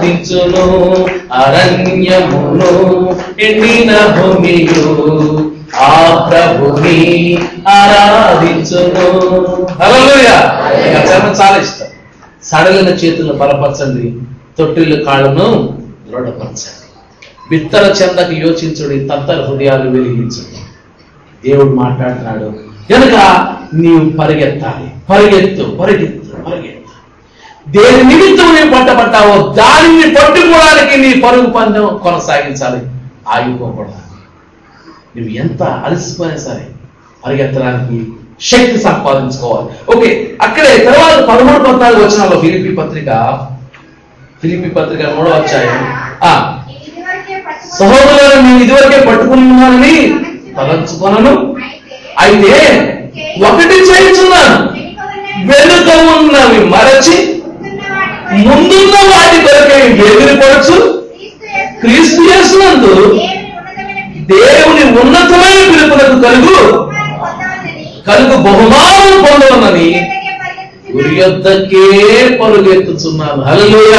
ఆరాధించును. అరణ్యమును ఎండిన భూమియు ఆ ప్రభుని ఆరాధించును. హల్లెలూయా. చర్మం చాలా ఇష్టం. సడలిన చేతులను బలపరచండి, తొట్టిల్లు కాళ్ళను దృఢపరచండి. బిత్తర చెందకు యోచించుడి, తత్తర హృదయాలు వెలిగించండి. దేవుడు మాట్లాడుతున్నాడు కనుక నీవు పరిగెత్తాలి. పరిగెత్తు పరిగెత్తు పరిగెత్తు. దేని నిమిత్తం నీవు పట్టబడ్డావో దానిని పట్టుకోవడానికి నీ పరుగు పందెం కొనసాగించాలి, ఆగిపోకూడదు. నువ్వు ఎంత అలసిపోయినా సరే పరిగెత్తడానికి శక్తి సంపాదించుకోవాలి. ఓకే, అక్కడే తర్వాత పదమూడు పద్నాలుగు వచనాల్లో ఫిలిప్పీ పత్రిక ఫిలిప్పీ పత్రిక మూడో అధ్యాయం, ఆ సహోదరులను నేను ఇదివరకే పట్టుకుని ఉన్నానని తలంచుకొనను, అయితే ఒకటి చేయించున్నాను, వెనుక ఉన్నవి మరచి ముందున్న వాటి కొరకే ఎగిరిపడుచు క్రీస్తు యేసునందు దేవుని ఉన్నతమైన పిలుపులకు కలుగు కలుగు బహుమానం పొందవనని గురి యొద్దకే పరుగెత్తుచున్నాను. హల్లెలూయా.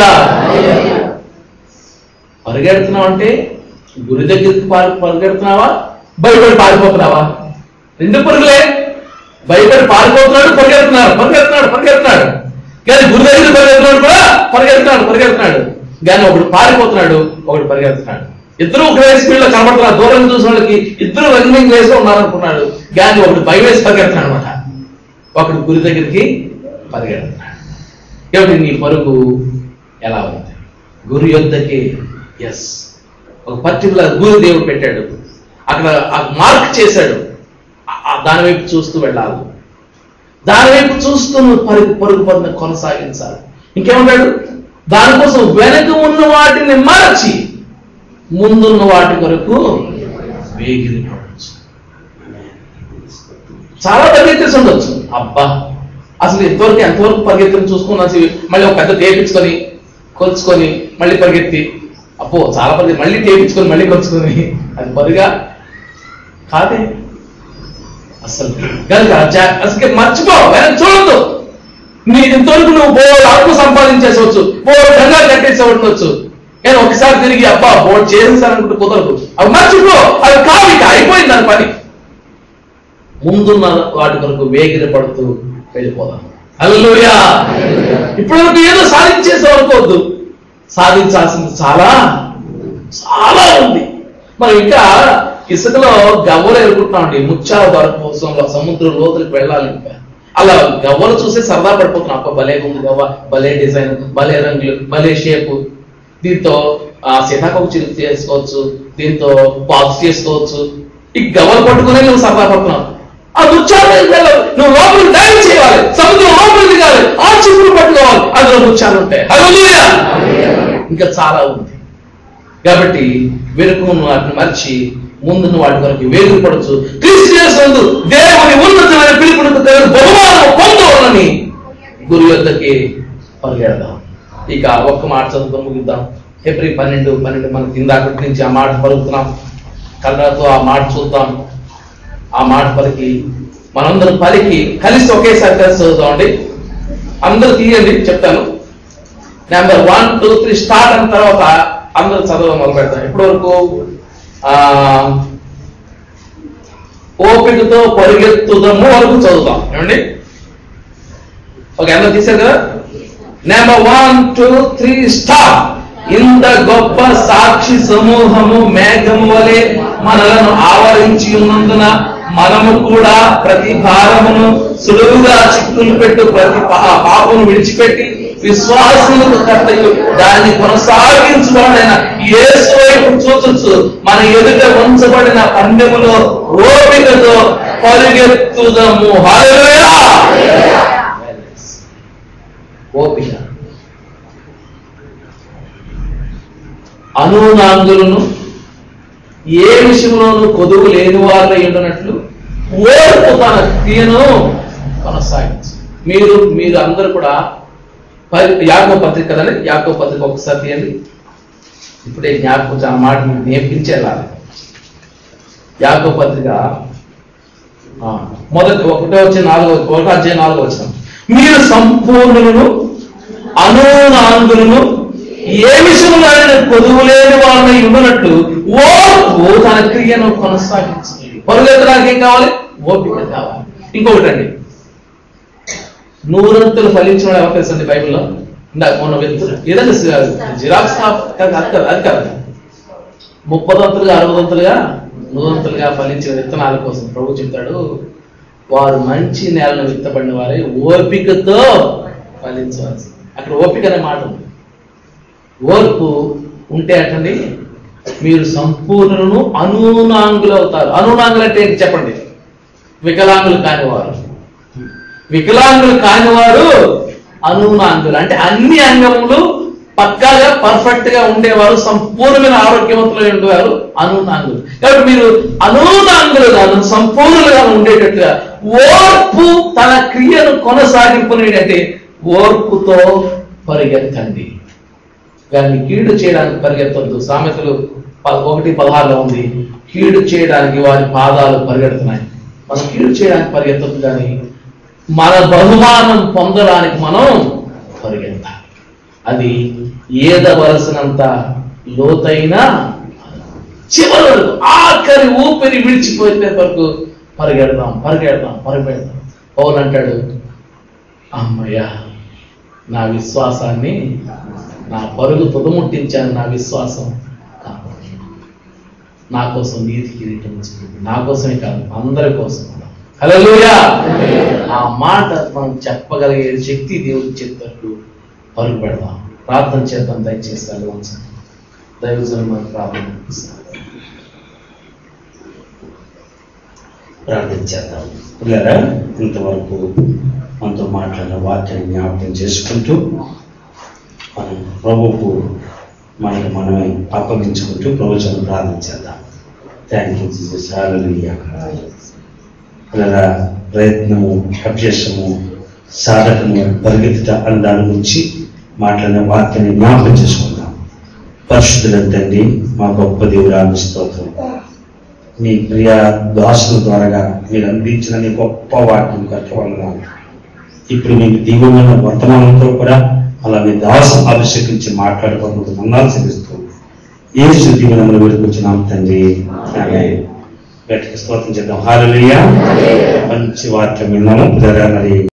పరిగెడుతున్నావు అంటే గురి దగ్గరికి పరిగెడుతున్నావా, భయపడి పారిపోతున్నావా? రెండు పరుగులే. భయపడి పారిపోతున్నాడు, పరిగెడుతున్నాడు పరిగెడుతున్నాడు పరిగెడుతున్నాడు కానీ గురి దగ్గర పరిగెడుతున్నాడు కూడా పరిగెడుతున్నాడు పరిగెడుతున్నాడు కానీ ఒకడు పారిపోతున్నాడు, ఒకడు పరిగెడుతున్నాడు. ఇద్దరు ఒకే స్పీడ్ లో కనబడుతున్నారు. దూరం చూసిన వాళ్ళకి ఇద్దరు రన్నింగ్ రేస్ లో ఉన్నారనుకున్నాడు కానీ ఒకడు భయం వేసి పరిగెడుతున్నాడు అనమాట. ఒకడు గురి దగ్గరికి పరిగెడుతున్నాడు. కాబట్టి నీ పరుగు ఎలా ఉంది? గురి యొద్దకి. ఎస్, ఒక పర్టికులర్ గురి దేవుడు పెట్టాడు, అక్కడ మార్క్ చేశాడు. దాని వైపు చూస్తూ వెళ్ళాలి, దాని వైపు చూస్తూ నువ్వు పరుగు పరుగు పరుగు కొనసాగించాలి. ఇంకేమంటాడు? దానికోసం వెనక ఉన్న వాటిని మరచి ముందున్న వాటి కొరకు వేగిరి పడవచ్చు. చాలా పరిగెత్తేసి ఉండొచ్చు. అబ్బా అసలు ఎంతవరకు ఎంతవరకు పరిగెత్తుని చూసుకున్నా మళ్ళీ ఒక పెద్ద టేపించుకొని కొలుచుకొని మళ్ళీ పరిగెత్తి, అప్పో చాలా పరిగెత్తి మళ్ళీ టేపించుకొని మళ్ళీ కొలుచుకొని, అది పరుగా కాదే అసలు. కనుక అసలు మర్చిపో, చూడద్దు. నీ ఇంతవరకు నువ్వు బోర్డు ఆత్మ సంపాదించేసవచ్చు, బోర్డు గంగా కట్టేసేవచ్చు కానీ ఒకసారి తిరిగి అబ్బా బోర్డు చేసేసారనుకుంటే కుదరదు. అవి మర్చిపో, అవి కావిక అయిపోయింది దాని పని. ముందున్న వాటి కొరకు వేగిరి పడుతూ వెళ్ళిపోదాం. హల్లెలూయా. ఇప్పటివరకు ఏదో సాధించేసే అనుకోవద్దు, సాధించాల్సింది చాలా చాలా ఉంది. మరి ఇంకా ఇసుకలో గవ్వలు ఎదుర్కొంటామండి, ముత్యాల దొరకకోసంలో సముద్రం లోతులకు వెళ్ళాలి. ఇంకా అలా గవ్వలు చూసి సరదా పడిపోతున్నాం. అప్ప భలే ఉంది గవ్వ, భలే డిజైన్, భలే రంగులు, భలే షేపు, దీంతో ఆ సీతాకోక చిలుక చేసుకోవచ్చు, దీంతో బాక్స్ చేసుకోవచ్చు. ఈ గవ్వలు పట్టుకునే నువ్వు సరదా పడుతున్నావు. ఆ ముత్యాలు నువ్వు లోపలికి డైవ్ చేయాలి, సముద్రం లోపలికి దిగాలి, ఆ చిప్పులు పట్టుకోవాలి, అందులో ముత్యాలు ఉంటాయి. హల్లెలూయా. ఇంకా చాలా ఉంది. కాబట్టి వెనుక వాటిని మర్చి ముందున్న వాటి కొరకు వేగులు పడచ్చు. క్రీస్తు యేసునందు దేవుని ఉన్నతమైన పిలుపునకు తగిన బహుమానం పొందవాలని గురి యొద్దకి పరిగెడదాం. ఇక ఒక్క మాట చదువుకొని ముగిద్దాం. హెబ్రీ పన్నెండు పన్నెండు మనకి ఇందాకటి నుంచి ఆ మాట పలుకుతున్నాం. కళ్ళతో ఆ మాట చూద్దాం. ఆ మాట పలికి మనందరం పలికి కలిసి ఒకేసారి కలిసి చదువుతామండి. అందరూ తీయండి, చెప్తాను. Number one two three start అయిన తర్వాత అందరూ చదవడం మొదలు పెడతాం. ఇప్పటి వరకు ఆ ఓపికతో పరిగెత్తుదము వరకు చదువుతాం. ఏమండి? ఓకే, అందరూ తీశారు కదా? Number one two three start. ఇంత గొప్ప సాక్షి సమూహము మేఘము వలె మనలను ఆవరించి ఉన్నందున మనము కూడా ప్రతి భారమును సులువుగా చిక్కులు పెట్టు ప్రతి పాపను విడిచిపెట్టి విశ్వాసములకు కర్తయు దాన్ని కొనసాగించుకోవడైన యేసు వైపు చూచు మన ఎదుట ఉంచబడిన పందెములో ఓపికతో పరిగెత్తుదము. హల్లెలూయా. ఓపిక. అనునాంగులను ఏ విషయంలోనూ కొదువు లేని వారిలో ఉండనట్లు ఓర్పు తన క్రియను కొనసాగించు. మీరు మీరు అందరూ కూడా యాకోబు పత్రిక కదండి, యాకోబు పత్రిక ఒకసారి తీయండి. ఇప్పుడే జ్ఞాపకం చాలా మాట నేర్పించి వెళ్ళాలి. యాకోబు పత్రిక మొదటి ఒకటో వచ్చే నాలుగో ఒకటో అధ్యాయం నాలుగో వచ్చిన మీరు సంపూర్ణులను అనునాంగులను ఏ విషయంలో కొదువు లేని వాళ్ళని ఉన్నట్లు ఓర్పు తన క్రియను కొనసాగించండి. పరుగెత్తడానికి ఏం కావాలి? ఓపిక కావాలి. ఇంకొకటి అండి, నూరంతులు ఫలించిన ఎవరు తెలుసండి బైబిల్లో? ఇందాక మొన్న ఏదంటే జిరాక్స్ అది కాదు, అది కాదు. ముప్పదంతులుగా అరవదంతులుగా నూరంతులుగా ఫలించిన విత్తనాల కోసం ప్రభు చెప్తాడు, వారు మంచి నేలను విత్తబడిన వారే ఓపికతో ఫలించవలసి. అక్కడ ఓపిక అనే మాట ఉంది. ఓర్పు ఉంటే అటండి మీరు సంపూర్ణను అనూనాంగులు అవుతారు. అనూనాంగులు అంటే ఏంటి చెప్పండి? వికలాంగులు కానివారు. వికలాంగులు కానివారు అనూనాంగులు అంటే అన్ని అంగములు పక్కాగా పర్ఫెక్ట్ గా ఉండేవారు, సంపూర్ణమైన ఆరోగ్యవంతులై ఉండేవారు అనూనాంగులు. కాబట్టి మీరు అనూనాంగులు కాదు, సంపూర్ణంగా ఉండేటట్టుగా ఓర్పు తన క్రియను కొనసాగింపునేటంటే ఓర్పుతో పరిగెత్తండి, కానీ కీడు చేయడానికి పరిగెత్తద్దు. సామెతలు ఒకటి పదహారులో ఉంది, కీడు చేయడానికి వారి పాదాలు పరిగెడుతున్నాయి. మనం కీడు చేయడానికి పరిగెత్తద్దు, కానీ మన బహుమానం పొందడానికి మనం పరిగెత్తాలి. అది ఏదవలసినంత లోతైన చివరి వరకు ఆఖరి ఊపిరి విడిచిపోతే వరకు పరిగెడదాం పరిగెడదాం పరిగెడదాం. పౌలు అంటాడు, అమ్మయ్య నా విశ్వాసాన్ని, నా పరుగు తుదముట్టించాను, నా విశ్వాసం కాపాడు, నా కోసం నీతి కిరీటం ఉంచుకుంది, నా కోసమే కాదు అందరి కోసం. హల్లెలూయా. ఆ మాట మనం చెప్పగలిగే శక్తి దేవుడు చెప్పినట్టు పరుగు పెడదాం. ప్రార్థన చేద్దాం. దయచేసి కలవంచండి. దైవజనం మనం ప్రార్థన ప్రార్థించేద్దాం. పిల్లరా, ఇంతవరకు మనతో మాట్లాడిన వాక్యాన్ని జ్ఞాపకం చేసుకుంటూ మనం ప్రభువుకు మనకు మనమే అప్పగించుకుంటూ ప్రవచనం ప్రార్థించేద్దాం. Thank you Jesus. హల్లెలూయా. పిల్లరా, ప్రయత్నము, అభ్యాసము, సాధకము, పరిగెత్తుట అన్న దాని గురించి మాట్లాడిన వాక్యాన్ని జ్ఞాపకం చేసుకుందాం. పరిశుద్ధుల తండ్రి, మా గొప్ప దేవుడానికి స్తోత్రం. మీ ప్రియ దాసుల ద్వారా మీరు అందించిన నీ గొప్ప వాక్యం కట్టవలన ఇప్పుడు మీకు దీవమైన వర్తమానంతో కూడా అలా మీ దాసు అభిషేకించి మాట్లాడుకోవడం మన్నాలు చెల్లిస్తూ ఏ శుద్ధి మనం వేడుకొచ్చినాం తండ్రి. గట్టిగా స్తోత్రం చేద్దాం. హల్లెలూయా. మంచి వాక్యం విన్నాము. మరి